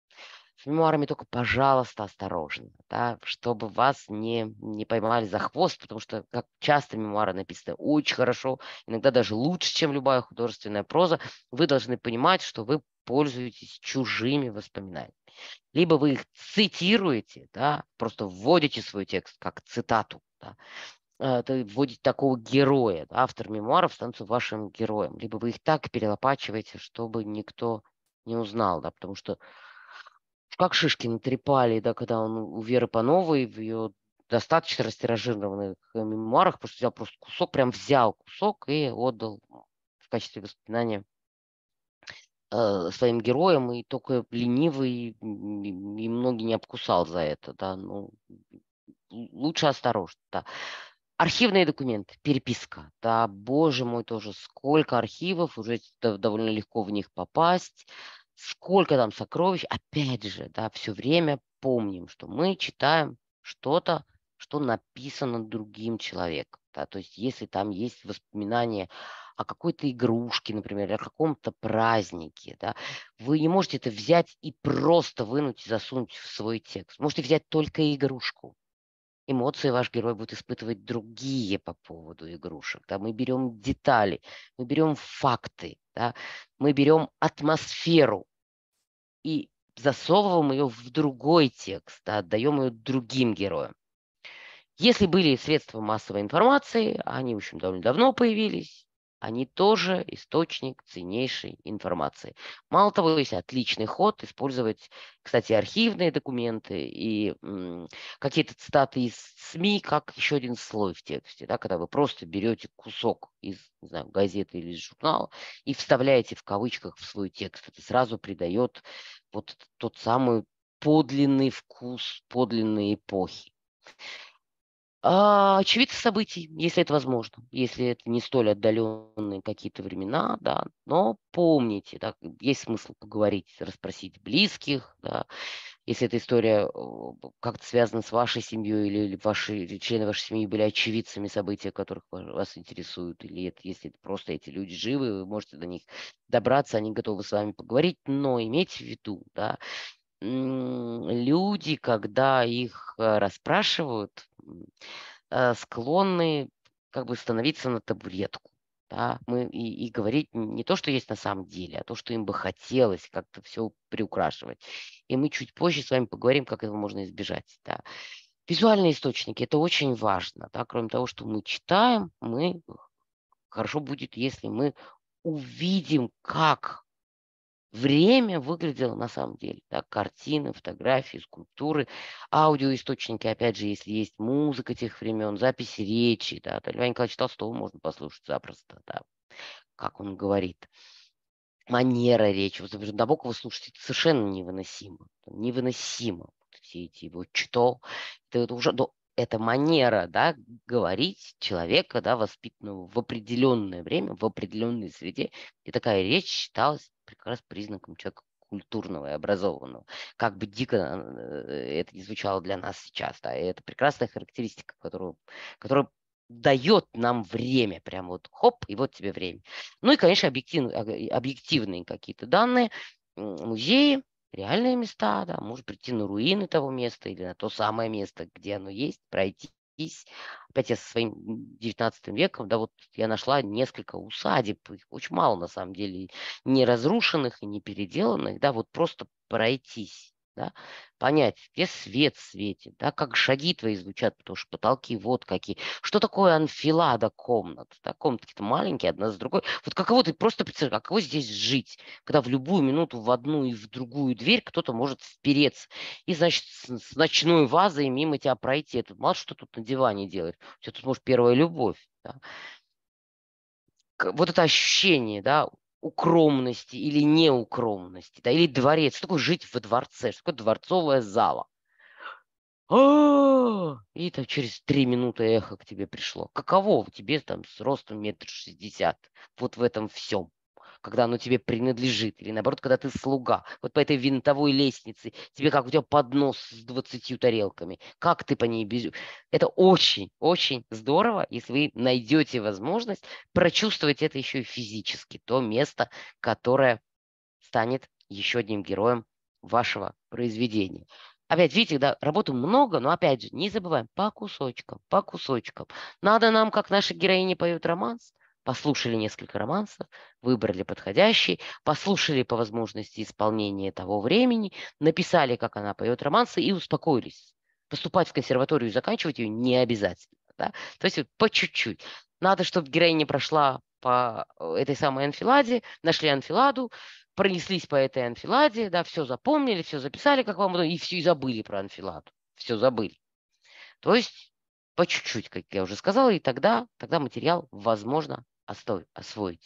С мемуарами только, пожалуйста, осторожно, да, чтобы вас не поймали за хвост, потому что, как часто мемуары написаны очень хорошо, иногда даже лучше, чем любая художественная проза, вы должны понимать, что вы пользуетесь чужими воспоминаниями. Либо вы их цитируете, да, просто вводите свой текст как цитату, да, вводите такого героя, да, автор мемуаров становится вашим героем, либо вы их так перелопачиваете, чтобы никто не узнал, да, потому что как шишки натрепали, да, когда он у Веры Пановой в ее достаточно растиражированных мемуарах просто взял кусок и отдал в качестве воспоминания своим героям, и только ленивый и многие не обкусал за это, да, ну, лучше осторожно, да. Архивные документы, переписка, да, боже мой, тоже сколько архивов, уже довольно легко в них попасть, сколько там сокровищ, опять же, да, все время помним, что мы читаем что-то, что написано другим человеком, да, то есть если там есть воспоминания о какой-то игрушке, например, о каком-то празднике, да, вы не можете это взять и просто вынуть и засунуть в свой текст. Можете взять только игрушку. Эмоции ваш герой будет испытывать другие по поводу игрушек. Да? Мы берем детали, мы берем факты, да? Мы берем атмосферу и засовываем ее в другой текст, да? Отдаем ее другим героям. Если были средства массовой информации, они, в общем, довольно давно появились, они тоже источник ценнейшей информации. Мало того, есть отличный ход использовать, кстати, архивные документы и какие-то цитаты из СМИ как еще один слой в тексте, да, когда вы просто берете кусок из, не знаю, газеты или из журнала и вставляете в кавычках в свой текст. Это сразу придает вот тот самый подлинный вкус подлинной эпохи. Очевидцы событий, если это возможно, если это не столь отдаленные какие-то времена, да, но помните, да, есть смысл поговорить, расспросить близких, да, если эта история как-то связана с вашей семьей или или члены вашей семьи были очевидцами событий, которых вас интересуют, или если это просто эти люди живы, вы можете до них добраться, они готовы с вами поговорить, но имейте в виду, да, люди, когда их расспрашивают, склонны как бы становиться на табуретку. Да? И говорить не то, что есть на самом деле, а то, что им бы хотелось как-то все приукрашивать. И мы чуть позже с вами поговорим, как этого можно избежать. Да? Визуальные источники – это очень важно. Да? Кроме того, что мы читаем, хорошо будет, если мы увидим, как время выглядело на самом деле. Да, картины, фотографии, скульптуры, аудиоисточники, опять же, если есть музыка тех времен, записи речи. Да, Льва Николаевича Толстого можно послушать запросто, да, как он говорит. Манера речи. Вот, например, Набокова слушать это совершенно невыносимо. Невыносимо. Все эти его «что». Это уже, это манера, да, говорить человека, да, воспитанного в определенное время, в определенной среде. И такая речь считалась прекрасным признаком человека культурного и образованного. Как бы дико это не звучало для нас сейчас, да, и это прекрасная характеристика, которая дает нам время, прям вот хоп, и вот тебе время. Ну и, конечно, объективные какие-то данные, музеи, реальные места, да, может прийти на руины того места или на то самое место, где оно есть, пройтись. Опять я со своим 19 веком, да, вот я нашла несколько усадеб, их очень мало на самом деле, не разрушенных и не переделанных, да, вот просто пройтись, да, понять, где свет светит, да, как шаги твои звучат, потому что потолки вот какие. Что такое анфилада комнат? Да, комнаты какие-то маленькие, одна за другой. Вот каково ты просто представляешь, каково здесь жить, когда в любую минуту в одну и в другую дверь кто-то может впереться. И, значит, с ночной вазой мимо тебя пройти. Это мало что тут на диване делать. У тебя тут, может, первая любовь. Да. Вот это ощущение, да, укромности или неукромности, да, или дворец. Что такое жить во дворце? Что такое дворцовая зала? И там через 3 минуты эхо к тебе пришло. Каково тебе там с ростом 1,60 м? Вот в этом всем. Когда оно тебе принадлежит. Или наоборот, когда ты слуга. Вот по этой винтовой лестнице. Тебе как у тебя поднос с 20 тарелками. Как ты по ней бежишь? Это очень-очень здорово, если вы найдете возможность прочувствовать это еще и физически. То место, которое станет еще одним героем вашего произведения. Опять, видите, да, работы много, но опять же, не забываем, по кусочкам, по кусочкам. Надо нам, как наши героини поют романс, послушали несколько романсов, выбрали подходящий, послушали по возможности исполнения того времени, написали, как она поет романсы и успокоились. Поступать в консерваторию и заканчивать ее не обязательно. Да? То есть вот по чуть-чуть. Надо, чтобы героиня прошла по этой самой анфиладе, нашли анфиладу, пронеслись по этой анфиладе, да, все запомнили, все записали, как вам, и все и забыли про анфиладу. Все забыли. То есть по чуть-чуть, как я уже сказала, и тогда материал возможно освоить.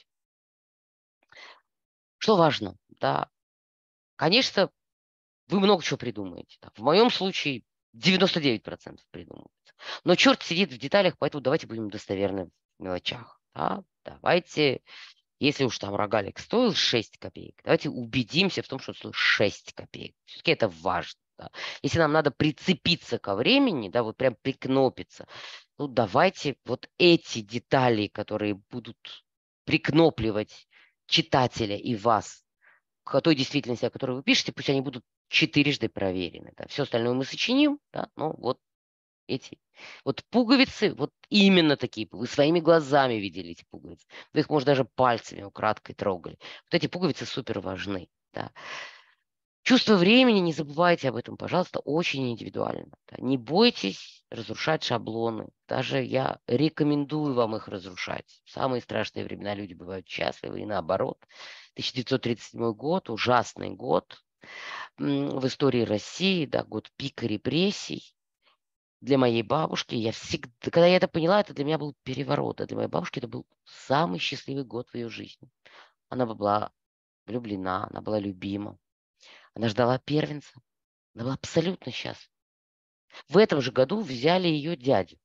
Что важно? Да, конечно, вы много чего придумаете. Да. В моем случае 99% придумывается. Но черт сидит в деталях, поэтому давайте будем достоверны в мелочах. Да. Давайте, если уж там рогалик стоил 6 копеек, давайте убедимся в том, что он стоил 6 копеек. Все-таки это важно. Да. Если нам надо прицепиться ко времени, да, вот прям прикнопиться, ну давайте вот эти детали, которые будут прикнопливать читателя и вас к той действительности, о которой вы пишете, пусть они будут четырежды проверены. Да. Все остальное мы сочиним, да, но вот эти вот пуговицы, вот именно такие. Вы своими глазами видели эти пуговицы. Вы их, может, даже пальцами украдкой трогали. Вот эти пуговицы супер важны. Да. Чувство времени, не забывайте об этом, пожалуйста, очень индивидуально. Да. Не бойтесь разрушать шаблоны. Даже я рекомендую вам их разрушать. В самые страшные времена люди бывают счастливы и наоборот. 1937 год, ужасный год в истории России, да, год пика репрессий. Для моей бабушки, я всегда, когда я это поняла, это для меня был переворот. А для моей бабушки это был самый счастливый год в ее жизни. Она была влюблена, она была любима. Она ждала первенца. Она была абсолютно счастлива. В этом же году взяли ее дядю.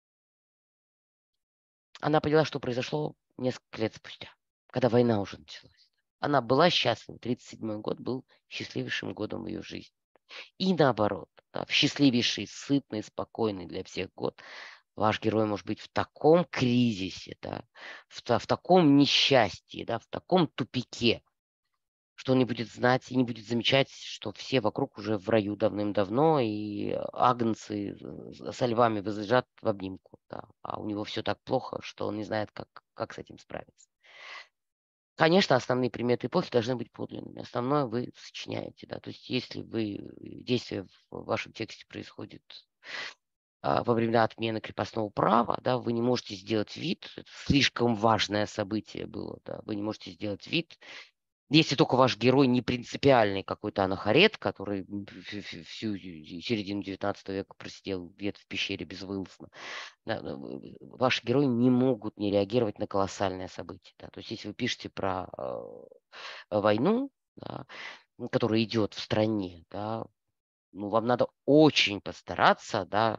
Она поняла, что произошло несколько лет спустя, когда война уже началась. Она была счастлива. 1937 год был счастливейшим годом в ее жизни. И наоборот, да, в счастливейший, сытный, спокойный для всех год ваш герой может быть в таком кризисе, да, в таком несчастье, да, в таком тупике, что он не будет знать и не будет замечать, что все вокруг уже в раю давным-давно, и агнцы со львами возлежат в обнимку. Да, а у него все так плохо, что он не знает, как с этим справиться. Конечно, основные приметы эпохи должны быть подлинными. Основное вы сочиняете. Да? То есть если действие в вашем тексте происходит во времена отмены крепостного права, да, вы не можете сделать вид, это слишком важное событие было, да, вы не можете сделать вид, если только ваш герой не принципиальный какой-то анахарет, который всю середину 19 века просидел где-то в пещере безвылазно, да, ваши герои не могут не реагировать на колоссальное событие. Да. То есть если вы пишете про войну, да, которая идет в стране, да, ну, вам надо очень постараться, да,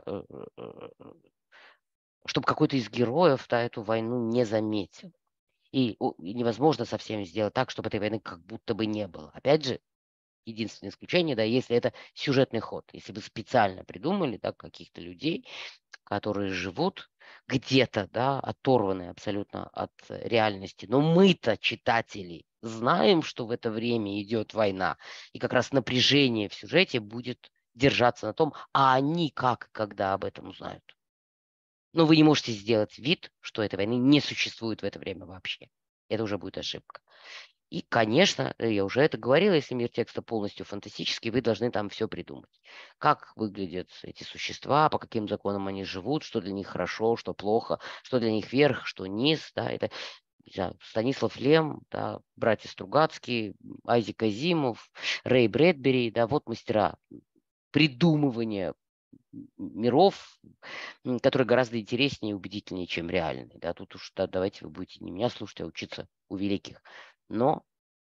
чтобы какой-то из героев, да, эту войну не заметил. И невозможно совсем сделать так, чтобы этой войны как будто бы не было. Опять же, единственное исключение, да, если это сюжетный ход, если вы специально придумали, да, каких-то людей, которые живут где-то, да, оторванные абсолютно от реальности. Но мы-то, читатели, знаем, что в это время идет война, и как раз напряжение в сюжете будет держаться на том, а они как и когда об этом узнают. Но вы не можете сделать вид, что этой войны не существует в это время вообще. Это уже будет ошибка. И, конечно, я уже это говорил, если мир текста полностью фантастический, вы должны там все придумать. Как выглядят эти существа, по каким законам они живут, что для них хорошо, что плохо, что для них верх, что низ. Да, это не знаю, Станислав Лем, да, братья Стругацкие, Айзек Азимов, Рэй Брэдбери, да, вот мастера придумывания миров, которые гораздо интереснее и убедительнее, чем реальные. Да, тут уж да, давайте вы будете не меня слушать, а учиться у великих. Но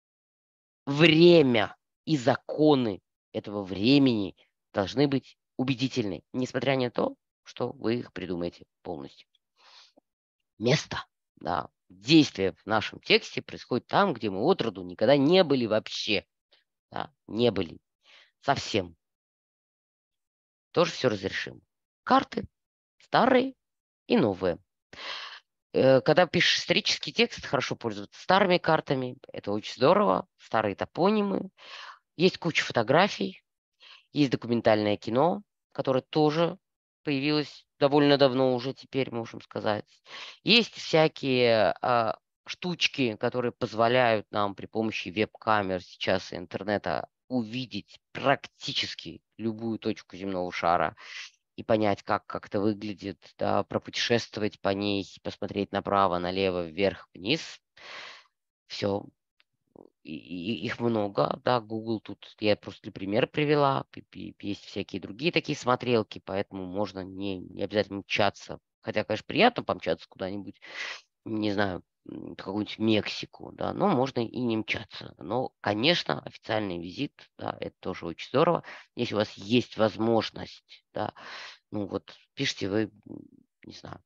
время и законы этого времени должны быть убедительны, несмотря на то, что вы их придумаете полностью. Место, да, действие в нашем тексте происходит там, где мы отроду никогда не были вообще. Да, не были совсем. Тоже все разрешим. Карты старые и новые. Когда пишешь исторический текст, хорошо пользоваться старыми картами. Это очень здорово. Старые топонимы. Есть куча фотографий. Есть документальное кино, которое тоже появилось довольно давно уже, теперь можем сказать. Есть всякие штучки, которые позволяют нам при помощи веб-камер сейчас и интернета увидеть практически любую точку земного шара и понять, как это выглядит, да, пропутешествовать по ней, посмотреть направо, налево, вверх, вниз. Все, их много, да, Google тут, я просто для примера привела, есть всякие другие такие смотрелки, поэтому можно не обязательно мчаться, хотя, конечно, приятно помчаться куда-нибудь, не знаю, в какую-нибудь Мексику, да, но можно и не мчаться. Но, конечно, официальный визит, да, это тоже очень здорово, если у вас есть возможность, да, ну вот пишите вы, не знаю,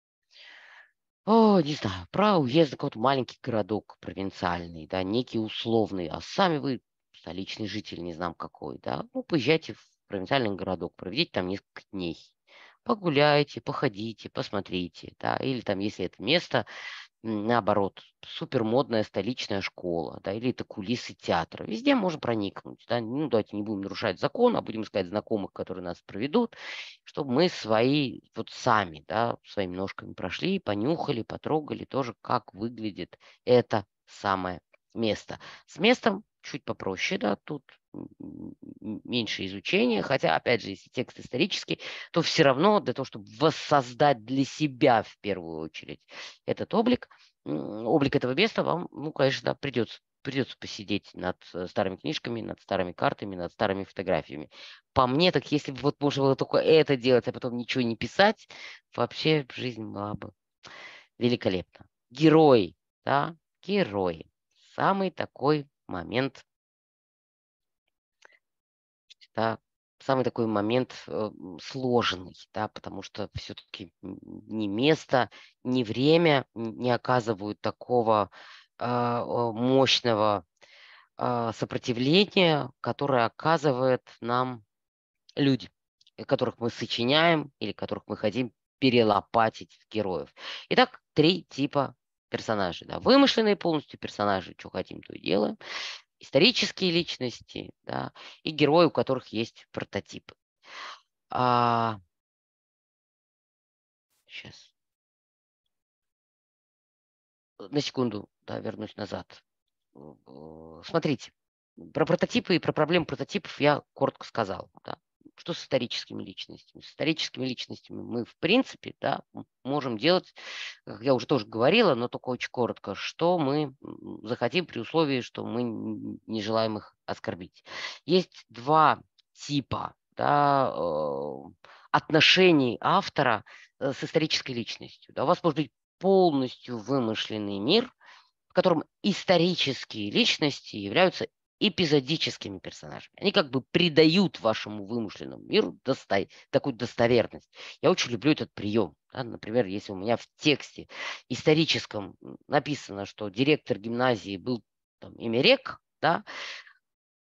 не знаю, про уезд в какой-то маленький городок провинциальный, да, некий условный, а сами вы столичный житель, не знаю какой, да, ну, поезжайте в провинциальный городок, проведите там несколько дней, погуляйте, походите, посмотрите, да, или там, если это место, наоборот, супер модная столичная школа, да, или это кулисы театра. Везде можно проникнуть, да. Ну, давайте не будем нарушать закон, а будем искать знакомых, которые нас проведут, чтобы мы свои, вот сами, да, своими ножками прошли, понюхали, потрогали тоже, как выглядит это самое место. С местом чуть попроще, да, тут меньше изучения, хотя, опять же, если текст исторический, то все равно для того, чтобы воссоздать для себя в первую очередь этот облик этого места, вам, ну, конечно, да, придется посидеть над старыми книжками, над старыми картами, над старыми фотографиями. По мне, так если бы вот можно было только это делать, а потом ничего не писать, вообще жизнь была бы великолепна. Герои, да, герои. Самый такой момент, да, самый такой момент сложный, да, потому что все-таки ни место, ни время не оказывают такого мощного сопротивления, которое оказывает нам люди, которых мы сочиняем или которых мы хотим перелопатить в героев. Итак, три типа персонажей. Да. Вымышленные полностью персонажи, что хотим, то и делаем. Исторические личности, да, и герои, у которых есть прототипы. Сейчас. На секунду, да, вернусь назад. Смотрите, про прототипы и про проблему прототипов я коротко сказал. Да. Что с историческими личностями? С историческими личностями мы, в принципе, да, можем делать, как я уже тоже говорила, но только очень коротко, что мы захотим при условии, что мы не желаем их оскорбить. Есть два типа, да, отношений автора с исторической личностью. Да. У вас может быть полностью вымышленный мир, в котором исторические личности являются эпизодическими персонажами. Они как бы придают вашему вымышленному миру такую достоверность. Я очень люблю этот прием. Да? Например, если у меня в тексте историческом написано, что директор гимназии был там, Эмерек, да,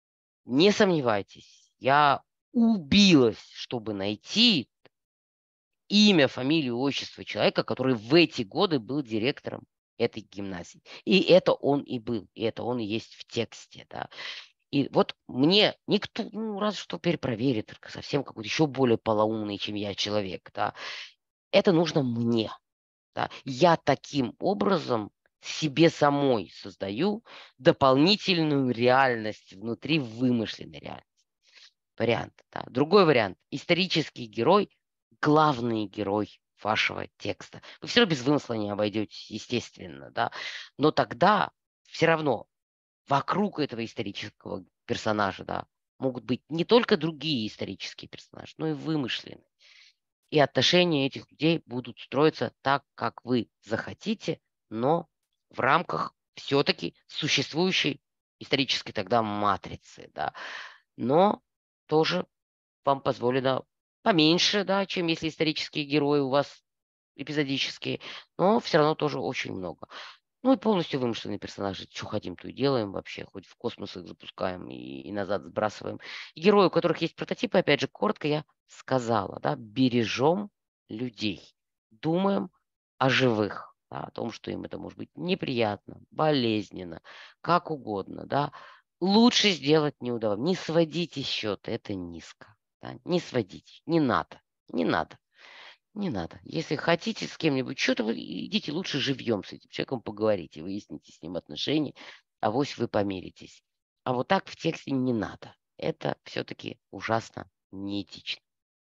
не сомневайтесь, я убилась, чтобы найти имя, фамилию, отчество человека, который в эти годы был директором этой гимназии. И это он и был, и это он и есть в тексте, да. И вот мне никто, ну, разве что перепроверит, только совсем какой-то еще более полоумный, чем я, человек, да. Это нужно мне, да. Я таким образом себе самой создаю дополнительную реальность внутри вымышленной реальности. Вариант, да. Другой вариант. Исторический герой, главный герой вашего текста. Вы все равно без вымысла не обойдетесь, естественно, да. Но тогда все равно вокруг этого исторического персонажа, да, могут быть не только другие исторические персонажи, но и вымышленные. И отношения этих людей будут строиться так, как вы захотите, но в рамках все-таки существующей исторической тогда матрицы, да. Но тоже вам позволено поменьше, да, чем если исторические герои у вас эпизодические, но все равно тоже очень много. Ну и полностью вымышленные персонажи. Что хотим, то и делаем вообще. Хоть в космос их запускаем и назад сбрасываем. И герои, у которых есть прототипы, опять же, коротко я сказала, да, бережем людей. Думаем о живых, да, о том, что им это может быть неприятно, болезненно, как угодно, да. Лучше сделать не удавом. Не сводите счеты, это низко. Да? Не сводите, не надо, не надо. Не надо. Если хотите с кем-нибудь что-то, вы идите лучше живьем с этим человеком поговорите, выясните с ним отношения, авось вы помиритесь. А вот так в тексте не надо. Это все-таки ужасно неэтично.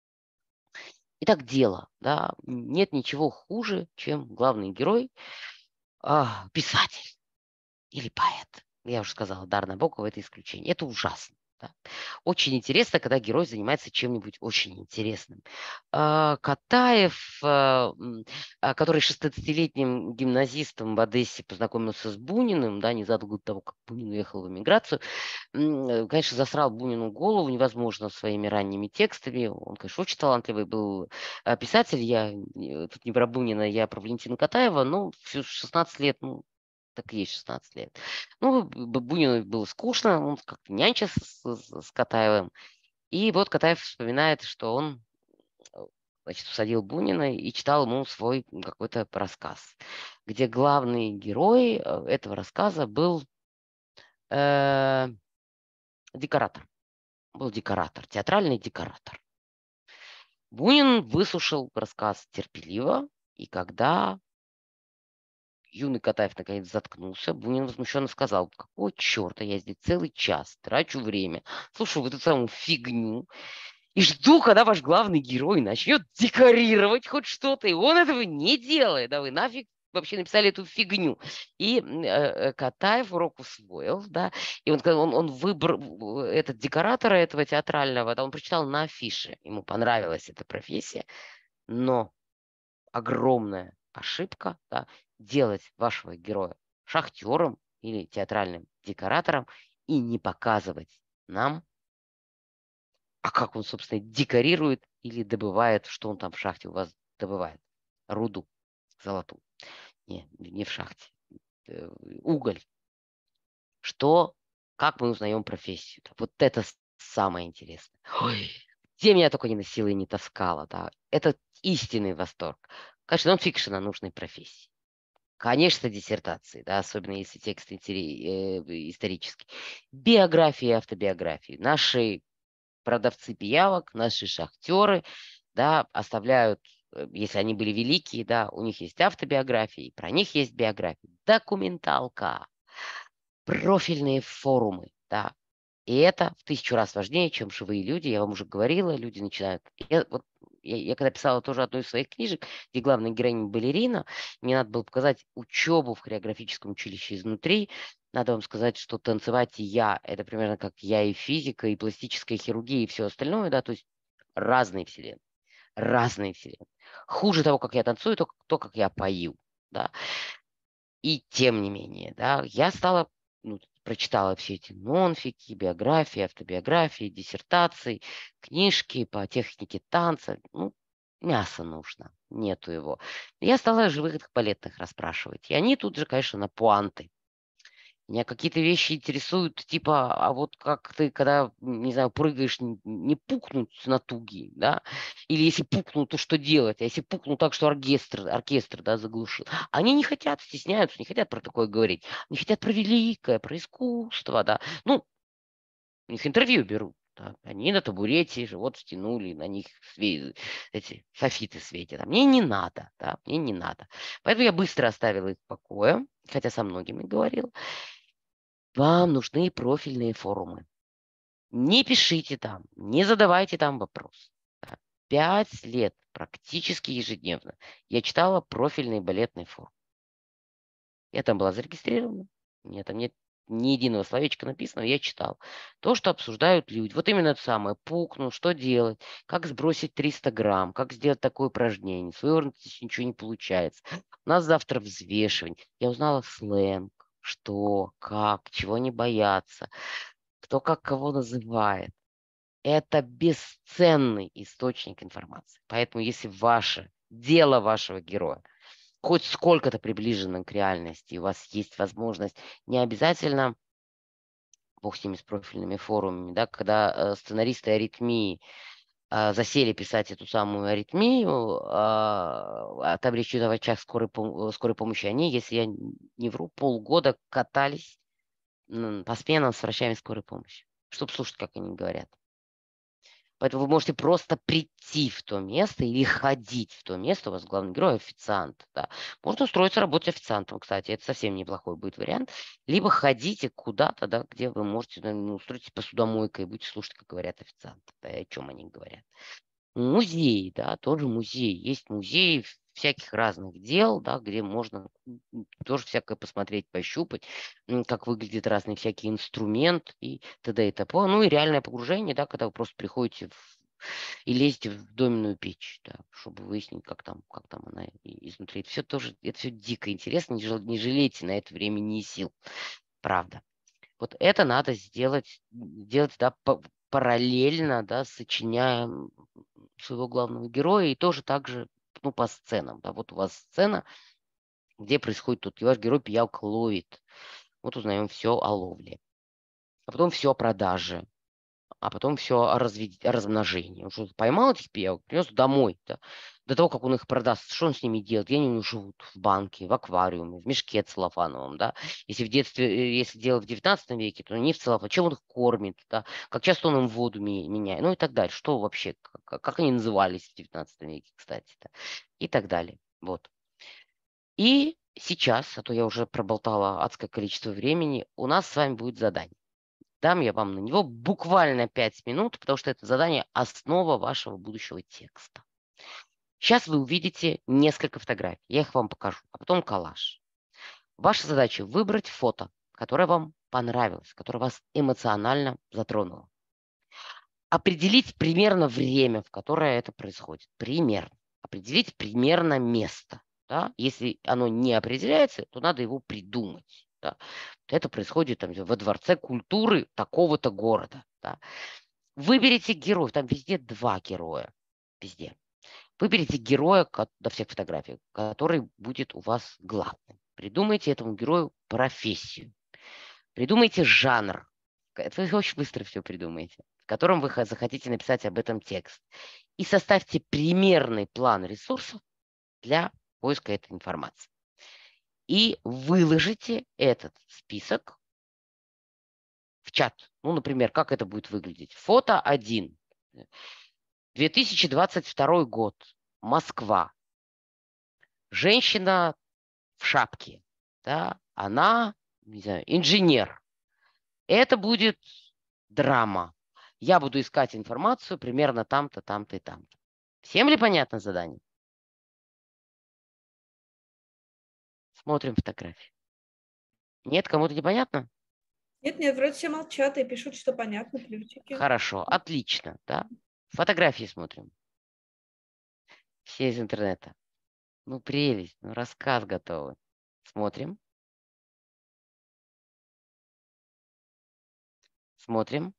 Итак, дело. Да, нет ничего хуже, чем главный герой, писатель или поэт. Я уже сказала, Дар Набокова– это исключение. Это ужасно. Да. Очень интересно, когда герой занимается чем-нибудь очень интересным. Катаев, который 16-летним гимназистом в Одессе познакомился с Буниным, да, незадолго до того, как Бунин уехал в эмиграцию, конечно, засрал Бунину голову невозможно своими ранними текстами. Он, конечно, очень талантливый был писатель. Я тут не про Бунина, я про Валентина Катаева. Ну, в 16 лет, ну, так и есть 16 лет. Ну, Бунину было скучно, он как-то нянчился с Катаевым. И вот Катаев вспоминает, что он, значит, усадил Бунина и читал ему свой какой-то рассказ, где главный герой этого рассказа был э, декоратор. Был декоратор, театральный декоратор. Бунин выслушал рассказ терпеливо, и когда юный Катаев наконец заткнулся, Бунин возмущенно сказал: какого черта я здесь целый час трачу время, слушаю вот эту самую фигню, и жду, когда ваш главный герой начнет декорировать хоть что-то, и он этого не делает. Да вы нафиг вообще написали эту фигню. И Катаев урок усвоил, да, и он выбрал этот декоратора этого театрального, да, он прочитал на афише, ему понравилась эта профессия, но огромная ошибка, да, делать вашего героя шахтером или театральным декоратором и не показывать нам, а как он, собственно, декорирует или добывает, что он там в шахте у вас добывает? Руду золотую. Не в шахте. Уголь. Что, как мы узнаем профессию? Вот это самое интересное. Ой, где меня только не носило и не таскало. Да? Это истинный восторг. Конечно, нон-фикшн о нужной профессии. Конечно, диссертации, да, особенно если текст исторический. Биографии и автобиографии. Наши продавцы пиявок, наши шахтеры, да, оставляют, если они были великие, да, у них есть автобиографии, про них есть биографии, документалка, профильные форумы, да. И это в 1000 раз важнее, чем живые люди. Я вам уже говорила, люди начинают... Я когда писала тоже одну из своих книжек, где главная героиня балерина, мне надо было показать учебу в хореографическом училище изнутри. Надо вам сказать, что танцевать и я, это примерно как я и физика, и пластическая хирургия, и все остальное, да, то есть разные вселенные. Разные вселенные. Хуже того, как я танцую, то как я пою, да. И тем не менее, да, я стала, ну, прочитала все эти нонфики, биографии, автобиографии, диссертации, книжки по технике танца. Ну, мясо нужно, нету его. Я стала живых балетных расспрашивать. И они тут же, конечно, на пуанты. Меня какие-то вещи интересуют, типа, а вот как ты, когда, не знаю, прыгаешь, не пукнуть с натуги, да? Или если пукнул, то что делать? А если пукнул так, что оркестр, да, заглушил? Они не хотят, стесняются, не хотят про такое говорить. Они хотят про великое, про искусство, да. Ну, у них интервью берут. Да. Они на табурете, живот втянули, на них эти софиты светят. А мне не надо, да, мне не надо. Поэтому я быстро оставила их в покое, хотя со многими говорил. Вам нужны профильные форумы. Не пишите там, не задавайте там вопрос. Да. 5 лет практически ежедневно я читала профильный балетный форум. Я там была зарегистрирована. У меня там нет ни единого словечка написанного, я читал. То, что обсуждают люди. Вот именно это самое. Пукнул, что делать, как сбросить 300 грамм, как сделать такое упражнение. С вывернутой ничего не получается. У нас завтра взвешивание. Я узнала сленг, что, как, чего не бояться, кто как кого называет. Это бесценный источник информации. Поэтому если ваше дело вашего героя хоть сколько-то приближено к реальности, и у вас есть возможность, не обязательно, бог с ними, с профильными форумами, да, когда сценаристы аритмии засели писать эту самую аритмию, там речь идет о врачах скорой помощи, они, если я не вру, полгода катались по сменам с врачами скорой помощи, чтобы слушать, как они говорят. Поэтому вы можете просто прийти в то место или ходить в то место. У вас главный герой официант. Да. Можно устроиться работать официантом, кстати. Это совсем неплохой будет вариант. Либо ходите куда-то, да, где вы можете устроить посудомойкой и будете слушать, как говорят официанты. Да, и о чем они говорят. Музей, да, тоже музей. Есть музеи всяких разных дел, да, где можно тоже всякое посмотреть, пощупать, как выглядят разные всякие инструменты и т.д. и т.п. Ну и реальное погружение, да, когда вы просто приходите и лезете в доменную печь, да, чтобы выяснить, как там она изнутри. Это все тоже, это все дико интересно, не жалейте на это времени и сил, правда. Вот это надо делать, да, параллельно, да, сочиняя своего главного героя и тоже так же, ну, по сценам. Да. Вот у вас сцена, где происходит тут, и ваш герой пиявка ловит. Вот узнаем все о ловле. А потом все о продаже. А потом все о размножении. Он что, поймал этих пиявок, принес домой. Да? До того, как он их продаст, что он с ними делает? Где они живут? В банке, в аквариуме, в мешке целлофановом. Да? Если в детстве, если дело в 19 веке, то не в целлофане. Чем он их кормит? Да? Как часто он им воду меняет? Ну и так далее. Что вообще? Как они назывались в 19 веке, кстати? Да? И так далее. Вот. И сейчас, а то я уже проболтала адское количество времени, у нас с вами будет задание. Дам я вам на него буквально 5 минут, потому что это задание основа вашего будущего текста. Сейчас вы увидите несколько фотографий. Я их вам покажу, а потом коллаж. Ваша задача выбрать фото, которое вам понравилось, которое вас эмоционально затронуло. Определить примерно время, в которое это происходит. Примерно. Определить примерно место. Да? Если оно не определяется, то надо его придумать. Да? Это происходит там, во дворце культуры такого-то города. Да? Выберите героев. Там везде 2 героя. Везде. Выберите героя на всех фотографиях, который будет у вас главным. Придумайте этому герою профессию. Придумайте жанр. Это вы очень быстро все придумаете. В котором вы захотите написать об этом текст. И составьте примерный план ресурсов для поиска этой информации. И выложите этот список в чат. Ну, например, как это будет выглядеть. Фото 1. 2022 год. Москва. Женщина в шапке. Да? Она, не знаю, инженер. Это будет драма. Я буду искать информацию примерно там-то, там-то и там-то. Всем ли понятно задание? Смотрим фотографии. Нет, кому-то непонятно? Нет, нет, вроде все молчат и пишут, что понятно, плюсики. Хорошо, отлично, да. Фотографии смотрим. Все из интернета. Ну, прелесть, ну, рассказ готовый. Смотрим. Смотрим.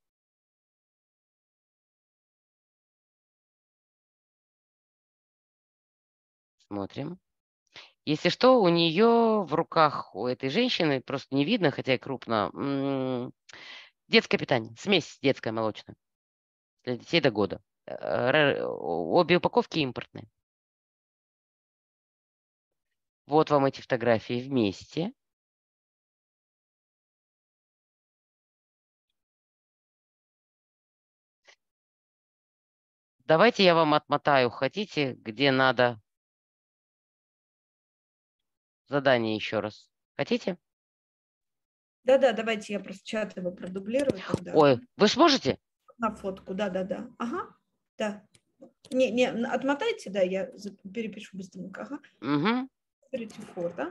Смотрим. Если что, у нее в руках, у этой женщины, просто не видно, хотя и крупно, детское питание, смесь детская молочная для детей до года. Обе упаковки импортные. Вот вам эти фотографии вместе. Давайте я вам отмотаю, хотите, где надо задание еще раз. Хотите? Да-да, давайте я просто чат его продублирую тогда. Ой, вы сможете? На фотку, да-да-да. Ага, да. Не, отмотайте, да, я перепишу быстренько. Ага. Угу. Смотрите фото.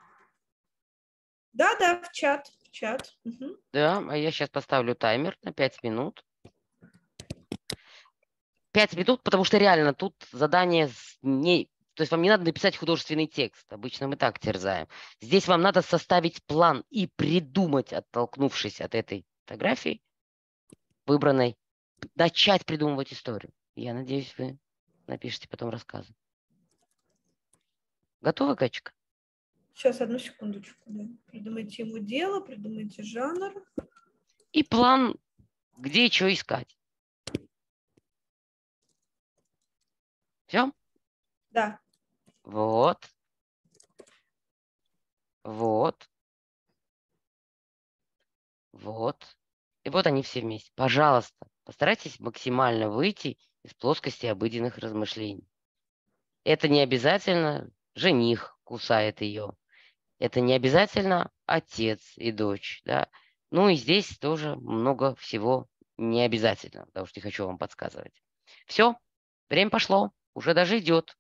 Да-да, в чат, в чат. Угу. Да, а я сейчас поставлю таймер на 5 минут. 5 минут, потому что реально тут задание не... То есть вам не надо написать художественный текст. Обычно мы так терзаем. Здесь вам надо составить план и придумать, оттолкнувшись от этой фотографии, выбранной, начать придумывать историю. Я надеюсь, вы напишите потом рассказы. Готовы, Катечка? Сейчас, одну секундочку. Да. Придумайте ему дело, придумайте жанр. И план, где и что искать. Все? Да. Вот. Вот. Вот. И вот они все вместе. Пожалуйста, постарайтесь максимально выйти из плоскости обыденных размышлений. Это не обязательно жених кусает ее. Это не обязательно отец и дочь. Да? Ну и здесь тоже много всего не обязательно, потому что не хочу вам подсказывать. Все, время пошло, уже даже идет.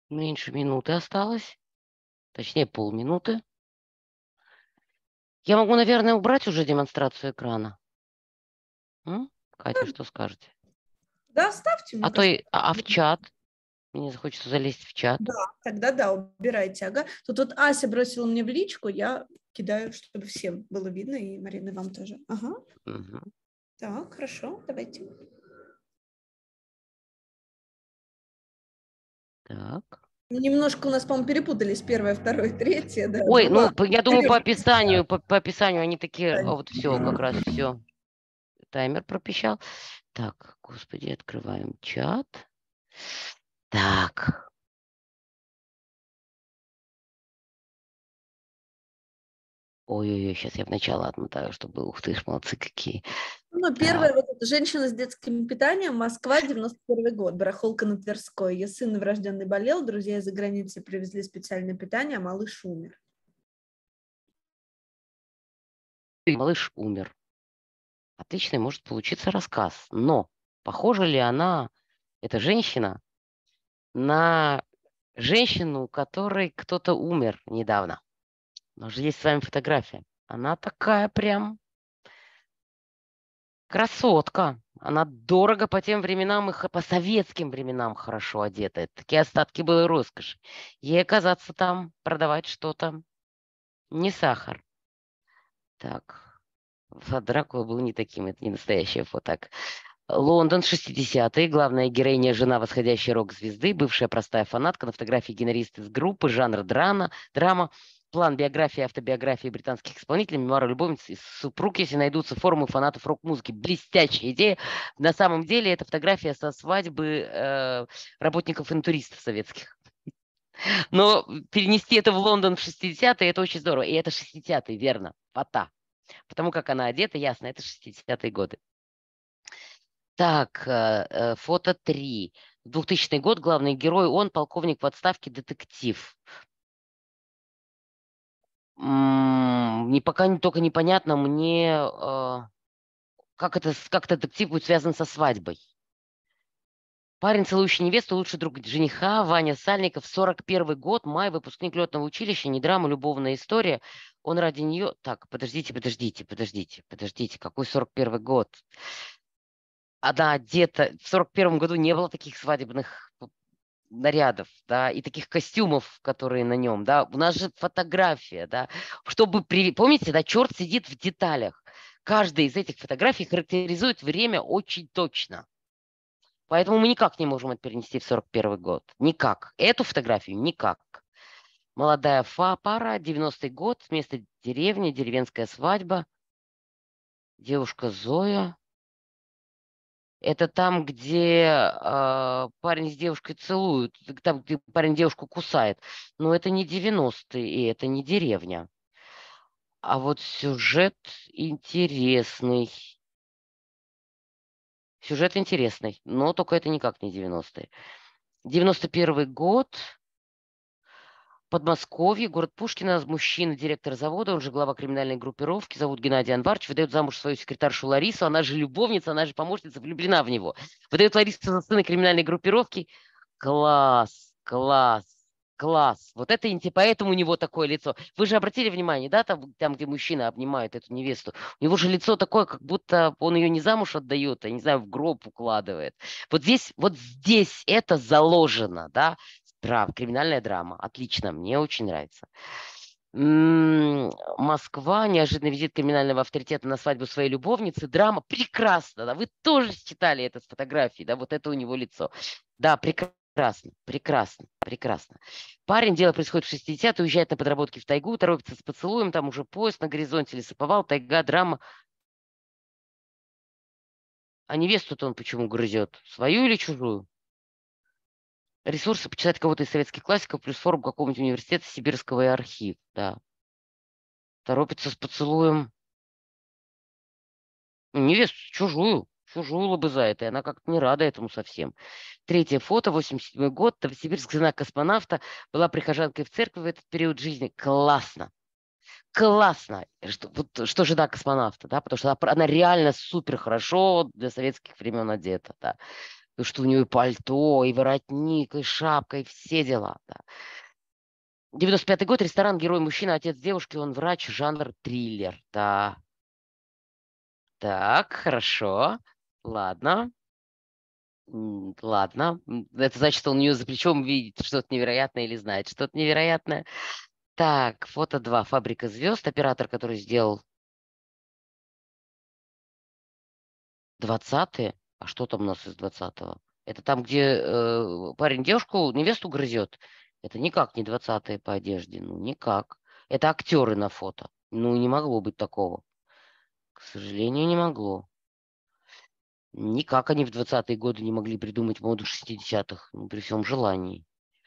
Меньше минуты осталось. Точнее, полминуты. Я могу, наверное, убрать уже демонстрацию экрана. Катя, что скажете? Да, оставьте, А мне то кажется. в чат. Мне захочется залезть в чат. Да, тогда да, убирайте, ага. Тут вот Ася бросила мне в личку, я кидаю, чтобы всем было видно, и Марина, вам тоже. Ага, Мгм. так, хорошо, давайте. Так. Немножко у нас, по-моему, перепутались первое, второе, третье, да, Ой, ну ну, ладно. я думаю, по Берем. описанию, по описанию они такие, вот все, как раз все. Таймер пропищал. Так, господи, открываем чат. Так. Ой-ой-ой, сейчас я в начало отмотаю, чтобы, ух ты ж, молодцы какие. Ну, Так. первая вот эта женщина с детским питанием, Москва, 91 год, барахолка на Тверской. Ее сын новорожденный болел, друзья из-за границы привезли специальное питание, а малыш умер. Малыш умер. Отличный может получиться рассказ. Но похожа ли она, эта женщина, на женщину, у которой кто-то умер недавно? У нас же есть с вами фотография. Она такая прям красотка. Она дорого по тем временам, по советским временам хорошо одета. Это такие остатки былой роскоши. Ей оказаться там, продавать что-то, не сахар. Так, Дракула был не таким, это не настоящее фото. Так. Лондон, 60-е. Главная героиня – жена восходящей рок-звезды, бывшая простая фанатка. На фотографии гитарист из группы, жанр драма. План биографии и автобиографии британских исполнителей, мемуары любовниц и супруг, если найдутся форумы фанатов рок-музыки. Блестящая идея. На самом деле это фотография со свадьбы работников интуристов советских. Но перенести это в Лондон в 60-е – это очень здорово. И это 60-е, верно, фото. Потому как она одета, ясно, это 60-е годы. Так, фото 3. 2000 год, главный герой, он полковник в отставке, детектив. Пока только непонятно мне, как как детектив будет связан со свадьбой. Парень, целующий невесту, лучший друг жениха, Ваня Сальников, 41 год, май, выпускник летного училища, не драма, любовная история. Он ради нее... Так, подождите, какой 41 год? Она одета... В 41 году не было таких свадебных нарядов, да, и таких костюмов, которые на нем, да. У нас же фотография, да. Помните, да, черт сидит в деталях. Каждая из этих фотографий характеризует время очень точно. Поэтому мы никак не можем это перенести в 41 год. Никак. Эту фотографию никак. Молодая пара, 90-й год, место деревни, деревенская свадьба. Девушка Зоя. Это там, где парень с девушкой целуют, там, где парень девушку кусает. Но это не 90-е, и это не деревня. А вот сюжет интересный. Сюжет интересный, но только это никак не 90-е. 91 год. Подмосковье, город Пушкино, мужчина, директор завода, он же глава криминальной группировки, зовут Геннадий Анварович, выдает замуж свою секретаршу Ларису, она же любовница, она же помощница, влюблена в него. Выдает Ларису за сына криминальной группировки. Класс, класс, класс. Вот это поэтому у него такое лицо. Вы же обратили внимание, да, там, где мужчина обнимает эту невесту, у него же лицо такое, как будто он ее не замуж отдает, а, не знаю, в гроб укладывает. Вот здесь это заложено, да. Криминальная драма. Отлично, мне очень нравится. Москва. Неожиданный визит криминального авторитета на свадьбу своей любовницы. Драма. Прекрасно. Да? Вы тоже читали это с фотографии. Да? Вот это у него лицо. Да, прекрасно. Прекрасно. Прекрасно. Парень, дело происходит в 60-е, уезжает на подработки в тайгу, торопится с поцелуем, там уже поезд на горизонте, лесоповал, тайга, драма. А невесту-то он почему грызет? Свою или чужую? Ресурсы почитать кого-то из советских классиков, плюс форум какого-нибудь университета Сибирского и архив. Да. Торопится с поцелуем. Невесту чужую. Чужую лобызает, и она как-то не рада этому совсем. Третье фото, 87 год. Новосибирск, жена космонавта. Была прихожанкой в церкви в этот период жизни. Классно. Классно, что жена космонавта, да, потому что она реально супер хорошо для советских времен одета, да. Потому что у нее и пальто, и воротник, и шапка, и все дела. Да. 95-й год, ресторан, герой, мужчина, отец девушки, он врач, жанр триллер. Да. Так, хорошо. Ладно. Ладно. Это значит, что он у нее за плечом видит что-то невероятное или знает что-то невероятное. Так, фото 2. Фабрика звезд. Оператор, который сделал 20-е. А что там у нас из 20-го? Это там, где парень девушку, невесту грызет. Это никак не 20-е по одежде. Ну, никак. Это актеры на фото. Ну, не могло быть такого. К сожалению, не могло. Никак они в 20-е годы не могли придумать моду 60-х, ну, при всем желании.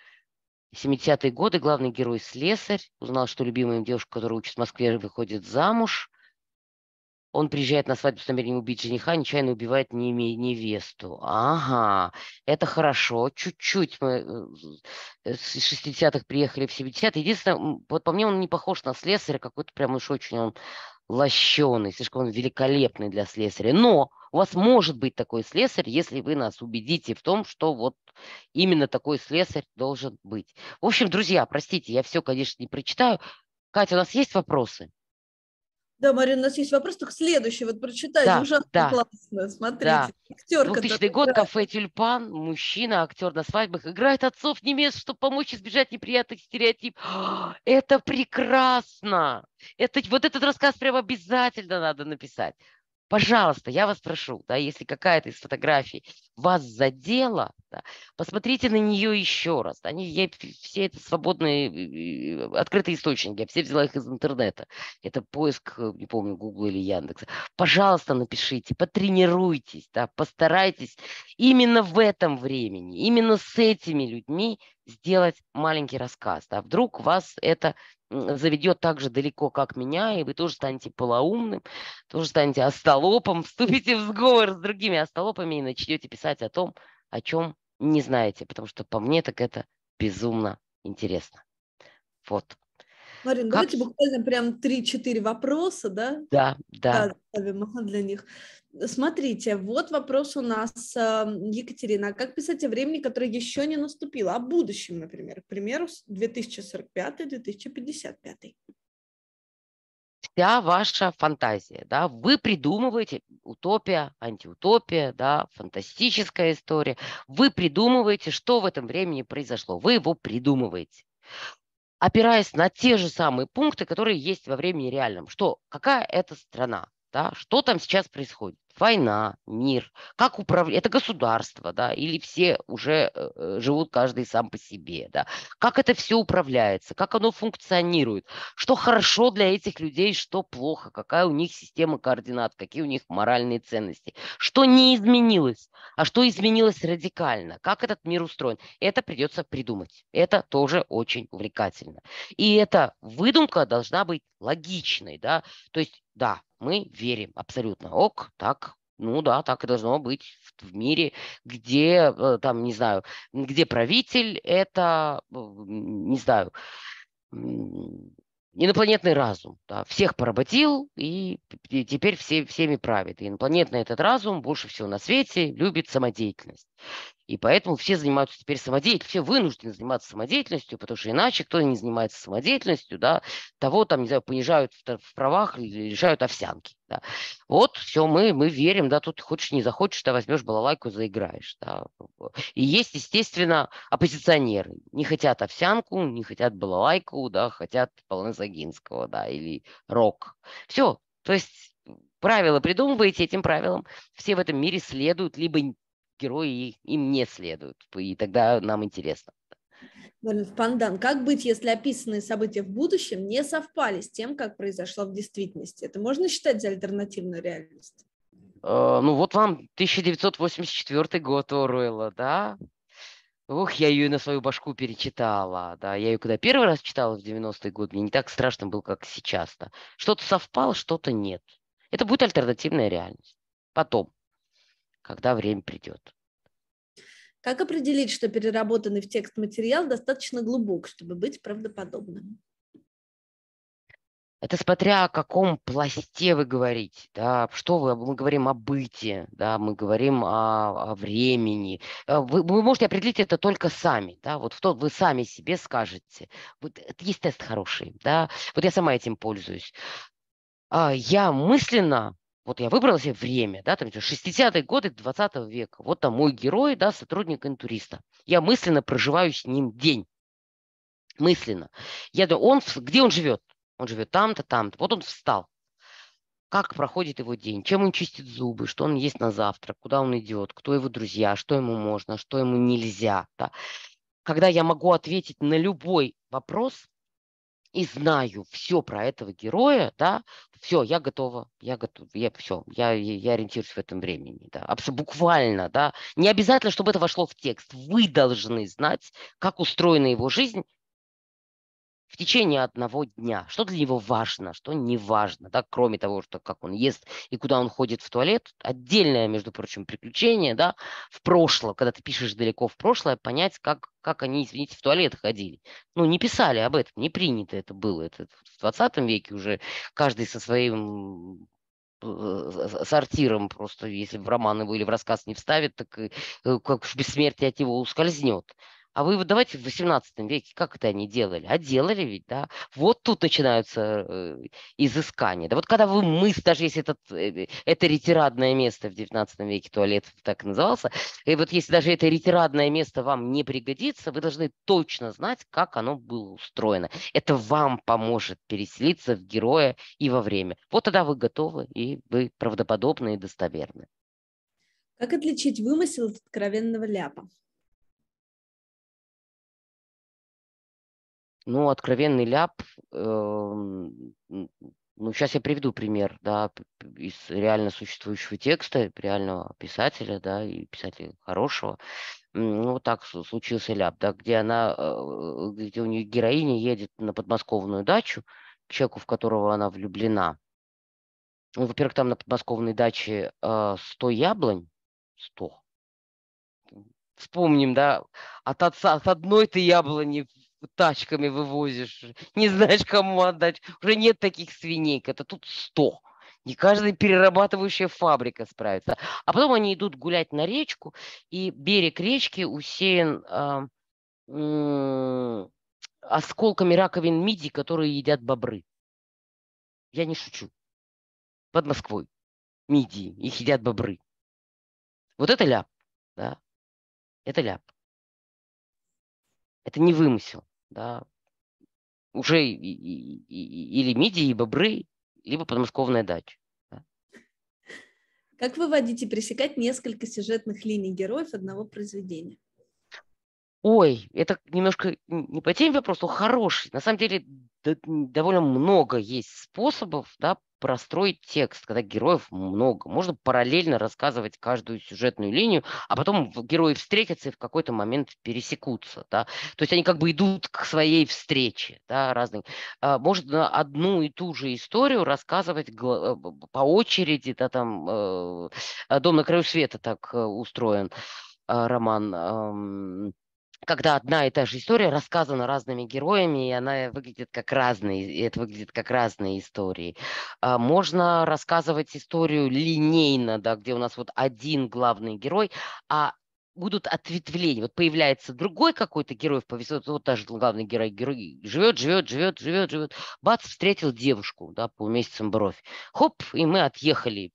70-е годы главный герой слесарь. Узнал, что любимая девушка, которая учится в Москве, выходит замуж. Он приезжает на свадьбу с намерением убить жениха, нечаянно убивает невесту. Ага, это хорошо. Чуть-чуть мы с 60-х приехали в 70-е. Единственное, вот по мне он не похож на слесаря, какой-то прям уж очень он лощеный, слишком он великолепный для слесаря. Но у вас может быть такой слесарь, если вы нас убедите в том, что вот именно такой слесарь должен быть. В общем, друзья, простите, я все, конечно, не прочитаю. Катя, у нас есть вопросы? Да, Марина, у нас есть вопрос, только следующий. Вот прочитайте, Да, ужасно да. классно. Да. Смотрите, актер, 2000 который год, играет. кафе «Тюльпан», мужчина, актер на свадьбах, играет отцов невест, чтобы помочь избежать неприятных стереотипов. Это прекрасно! Это, вот этот рассказ прям обязательно надо написать. Пожалуйста, я вас прошу, да, если какая-то из фотографий вас задела, да, посмотрите на нее еще раз. Все это свободные, открытые источники, я все взяла их из интернета. Это поиск, не помню, Google или Яндекса. Пожалуйста, напишите, потренируйтесь, да, постарайтесь именно в этом времени, именно с этими людьми сделать маленький рассказ. Да. Вдруг вас это заведет так же далеко, как меня, и вы тоже станете полоумным, тоже станете остолопом, вступите в сговор с другими остолопами и начнете писать о чем не знаете, потому что по мне так это безумно интересно. Вот. Марин, Как? давайте буквально прям 3-4 вопроса, да? Да, да. Да, ставим для них. Смотрите, вот вопрос у нас, Екатерина. А как писать о времени, которое еще не наступило? О будущем, например. К примеру, 2045-2055. Вся ваша фантазия, да, вы придумываете утопия, антиутопия, да, фантастическая история, вы придумываете, что в этом времени произошло, вы его придумываете, опираясь на те же самые пункты, которые есть во времени реальном, что какая это страна, да, что там сейчас происходит, война, мир, как управлять, это государство, да, или все уже живут каждый сам по себе, да, как это все управляется, как оно функционирует, что хорошо для этих людей, что плохо, какая у них система координат, какие у них моральные ценности, что не изменилось, а что изменилось радикально, как этот мир устроен. Это придется придумать. Это тоже очень увлекательно. И эта выдумка должна быть логичной, да, то есть, да, мы верим абсолютно. Ок, так, ну да, так и должно быть в мире, где, там, не знаю, где правитель это, не знаю, инопланетный разум, да, всех поработил и теперь всеми правит. И инопланетный этот разум больше всего на свете любит самодеятельность. И поэтому все занимаются теперь самодеятельностью, все вынуждены заниматься самодеятельностью, потому что иначе кто не занимается самодеятельностью, да, того там, не знаю, понижают в правах или лишают овсянки. Да. Вот все, мы верим, да, тут хочешь не захочешь, ты возьмешь балалайку, заиграешь. Да. И есть, естественно, оппозиционеры. Не хотят овсянку, не хотят балалайку, да, хотят полонез Огинского, да, или рок. Все, то есть правила придумываете, этим правилам все в этом мире следуют, либо герои им не следуют, и тогда нам интересно. Марин, в Пандан, как быть, если описанные события в будущем не совпали с тем, как произошло в действительности? Это можно считать за альтернативную реальность? Ну вот вам 1984 год Оруэлла, да? Ух, я ее на свою башку перечитала, да. Я ее когда первый раз читала в 90-е годы, мне не так страшно было, как сейчас, да. Что-то совпало, что-то нет. Это будет альтернативная реальность. Потом, когда время придет. Как определить, что переработанный в текст материал достаточно глубок, чтобы быть правдоподобным? Это смотря о каком пласте вы говорите, да, что мы говорим о быте, да, мы говорим о времени. Вы можете определить это только сами, да, вот вы сами себе скажете. Вот это есть тест хороший, да, вот я сама этим пользуюсь. Я мысленно, вот я выбрала себе время, да, там 60-е годы 20 века, вот там мой герой, да, сотрудник интуриста. Я мысленно проживаю с ним день, мысленно. Я думаю, где он живет? Он живет там-то, там-то. Вот он встал. Как проходит его день, чем он чистит зубы, что он ест на завтрак, куда он идет, кто его друзья, что ему можно, что ему нельзя. Да. Когда я могу ответить на любой вопрос и знаю все про этого героя, да, все, я готова, я ориентируюсь в этом времени, да, буквально, да, не обязательно, чтобы это вошло в текст, вы должны знать, как устроена его жизнь, в течение одного дня. Что для него важно, что не важно, да, кроме того, что как он ест и куда он ходит в туалет. Отдельное, между прочим, приключение, да, в прошлом, когда ты пишешь далеко в прошлое, понять, как они, извините, в туалет ходили. Ну, не писали об этом, не принято это было. Это в 20 веке уже каждый со своим сортиром просто, если в роман его или в рассказ не вставит, так как уж бессмертие от него ускользнет. А вы вот давайте в 18 веке, как это они делали? А делали ведь, да? Вот тут начинаются изыскания. Да вот когда даже если это ретирадное место в 19 веке, туалет так и назывался, и вот если даже это ретирадное место вам не пригодится, вы должны точно знать, как оно было устроено. Это вам поможет переселиться в героя и во время. Вот тогда вы готовы, и вы правдоподобны и достоверны. Как отличить вымысел от откровенного ляпа? Ну, откровенный ляп, ну, сейчас я приведу пример, да, из реально существующего текста, реального писателя, да, и писателя хорошего. Ну, вот так случился ляп, да, где у нее героиня едет на подмосковную дачу к человеку, в которого она влюблена. Ну, во-первых, там на подмосковной даче 100 яблонь, 100. Вспомним, да, от одной ты яблони тачками вывозишь, не знаешь, кому отдать. Уже нет таких свиней, это тут 100. Не каждая перерабатывающая фабрика справится. А потом они идут гулять на речку, и берег речки усеян осколками раковин мидий, которые едят бобры. Я не шучу. Под Москвой. Мидии. Их едят бобры. Вот это ляп. Да. Это ляп. Это не вымысел. Да. Уже или мидии, и бобры, либо подмосковная дача. Да. Как выводить и пресекать несколько сюжетных линий героев одного произведения? Ой, это немножко не по теме вопрос, но хороший. На самом деле довольно много есть способов, да, простроить текст, когда героев много. Можно параллельно рассказывать каждую сюжетную линию, а потом герои встретятся и в какой-то момент пересекутся. Да. То есть они как бы идут к своей встрече. Да, разные. Можно одну и ту же историю рассказывать по очереди. Да, там, «Дом на краю света» так устроен роман. Когда одна и та же история рассказана разными героями, и она выглядит как разные, и это выглядит как разные истории. Можно рассказывать историю линейно, да, где у нас вот один главный герой, а будут ответвления. Вот появляется другой какой-то герой в повествовании, вот даже главный герой живет, бац, встретил девушку, да, полумесяцем бровь. Хоп, и мы отъехали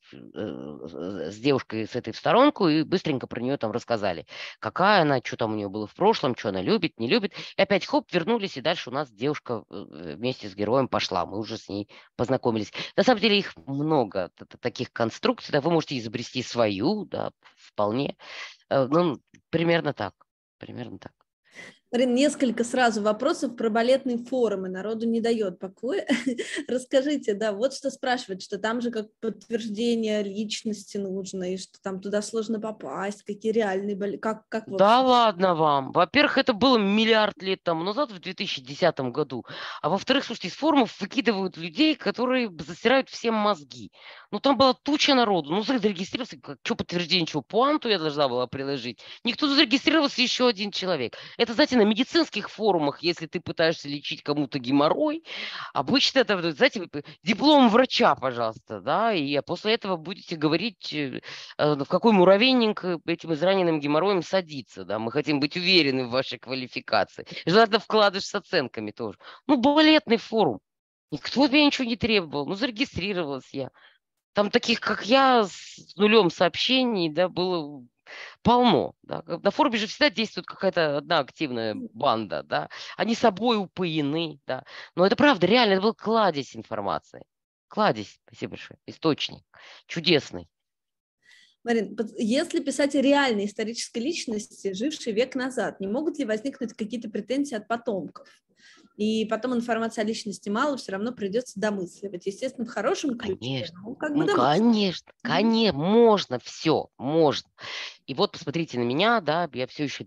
с девушкой с этой в сторонку и быстренько про нее там рассказали. Какая она, что там у нее было в прошлом, что она любит, не любит. И опять хоп, вернулись, и дальше у нас девушка вместе с героем пошла. Мы уже с ней познакомились. На самом деле их много, таких конструкций. Да, вы можете изобрести свою, да, вполне. Ну, примерно так. Примерно так. Марин, несколько сразу вопросов про балетные форумы. Народу не дает покоя. Расскажите, да, вот что спрашивают, что там же как подтверждение личности нужно, и что там туда сложно попасть, какие реальные как Да вообще? ладно вам. Во-первых, это было миллиард лет тому назад, в 2010 году. А во-вторых, слушайте, из форумов выкидывают людей, которые засирают всем мозги. Ну, там была туча народу. Ну, зарегистрировался, что подтверждение, чего, пуанту я должна была приложить. Никто зарегистрировался, еще один человек. Это, знаете, на на медицинских форумах, если ты пытаешься лечить кому-то геморрой, обычно это, знаете, диплом врача, пожалуйста, да, и после этого будете говорить, в какой муравейник этим израненным геморроем садиться, да, мы хотим быть уверены в вашей квалификации. Желательно вкладыш с оценками тоже. Ну, балетный форум. Никто от меня ничего не требовал. Ну, зарегистрировалась я. Там таких, как я, с нулем сообщений, да, было полно. Да. На форуме же всегда действует какая-то одна активная банда, да. Они собой упоены, да. Но это правда, реально, это был кладезь информации. Кладезь, спасибо большое, источник. Чудесный. Марин, если писать о реальной исторической личности, жившей век назад, не могут ли возникнуть какие-то претензии от потомков? И потом информации о личности мало, все равно придется домысливать. Естественно, в хорошем ключе. Конечно, Ну, как бы ну, домысливать. конечно, можно, все, можно. И вот посмотрите на меня, да, я все еще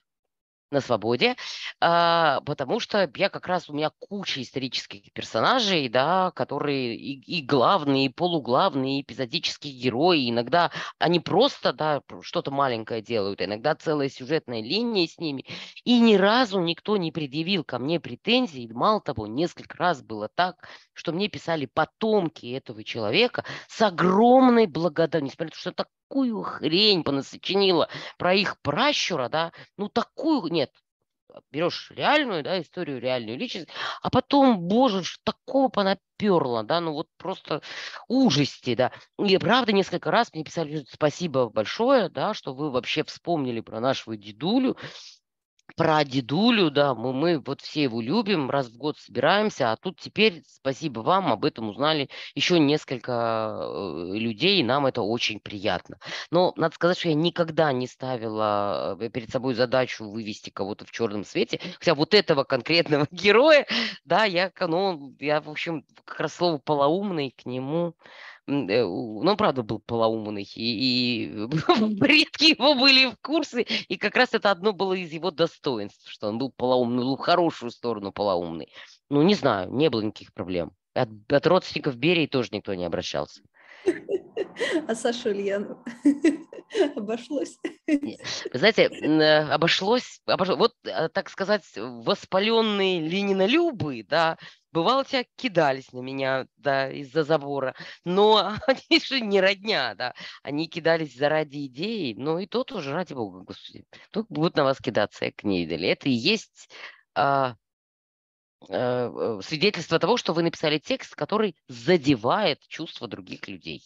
на свободе, потому что я как раз, у меня куча исторических персонажей, да, которые и главные, и полуглавные, и эпизодические герои. Иногда они просто, да, что-то маленькое делают, иногда целая сюжетная линия с ними. И ни разу никто не предъявил ко мне претензий. Мало того, несколько раз было так, что мне писали потомки этого человека с огромной благодарностью, несмотря на то, что такую хрень понасочинила про их пращура, да, ну такую, нет, берешь реальную, да, историю, реальную личность, а потом, боже, ж такого понаперло, да, ну вот просто ужасти, да. И правда, несколько раз мне писали: спасибо большое, да, что вы вообще вспомнили про нашего дедулю, про дедулю, да, мы вот все его любим, раз в год собираемся, а тут теперь, спасибо вам, об этом узнали еще несколько людей, и нам это очень приятно. Но надо сказать, что я никогда не ставила перед собой задачу вывести кого-то в черном свете, хотя вот этого конкретного героя, да, я, в общем, как раз слово полоумный к нему, ну, он, правда, был полоумный, и предки его были в курсе, и как раз это одно было из его достоинств, что он был полоумный, был в хорошую сторону полоумный. Ну, не знаю, не было никаких проблем. От родственников Берии тоже никто не обращался. А Саша Ульянов обошлось? Вы знаете, обошлось, вот, так сказать, воспаленные ленинолюбы, да, бывало, тебя кидались на меня, да, из-за забора, но они же не родня, да, они кидались заради идеи, но и то тоже, ради бога, господи, тут будут на вас кидаться, как не видели. Это и есть свидетельство того, что вы написали текст, который задевает чувства других людей.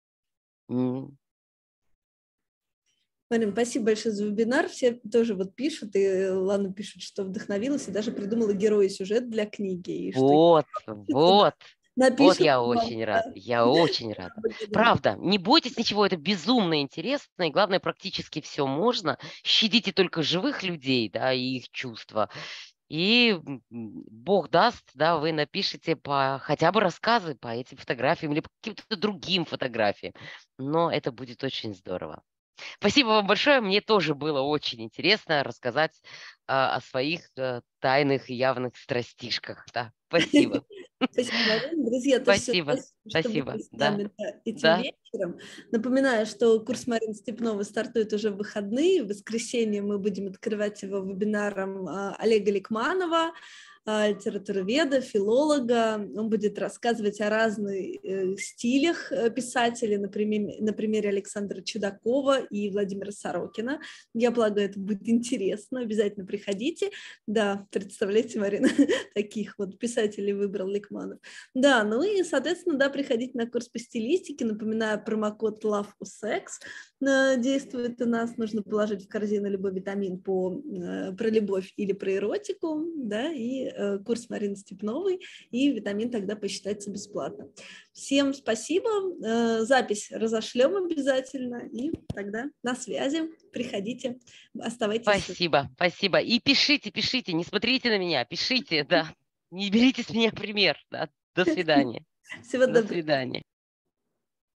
Марин, спасибо большое за вебинар. Все тоже вот пишут, и Лана пишет, что вдохновилась, и даже придумала героя сюжет для книги. И Вот, что вот. Вот напишем я вам, очень рад, да. я очень рад. Правда, не бойтесь ничего, это безумно интересно, и главное, практически все можно. Щадите только живых людей, да, и их чувства. И Бог даст, да, вы напишите хотя бы рассказы по этим фотографиям или по каким-то другим фотографиям. Но это будет очень здорово. Спасибо вам большое. Мне тоже было очень интересно рассказать о своих тайных и явных страстишках. Да, спасибо. Спасибо, Марина. Друзья, тоже все Спасибо. спасибо, что Спасибо. были с Да. нами этим Да. вечером. Напоминаю, что курс Марины Степновой стартует уже в выходные. В воскресенье мы будем открывать его вебинаром Олега Ликманова, литературоведа, филолога. Он будет рассказывать о разных стилях писателей, на примере Александра Чудакова и Владимира Сорокина. Я полагаю, это будет интересно. Обязательно приходите. Да, представляете, Марина, таких вот писателей выбрал Ликманов. Да, ну и, соответственно, да, приходите на курс по стилистике. Напоминаю, промокод LOVE4SEX действует у нас. Нужно положить в корзину любой витамин про любовь или про эротику, да, и курс Марины Степновой, и витамин тогда посчитается бесплатно. Всем спасибо. Запись разошлем обязательно, и тогда на связи. Приходите, оставайтесь. Спасибо, спасибо. И пишите, не смотрите на меня, пишите, да. Не берите с меня пример. Да. До свидания. Всего доброго. До свидания.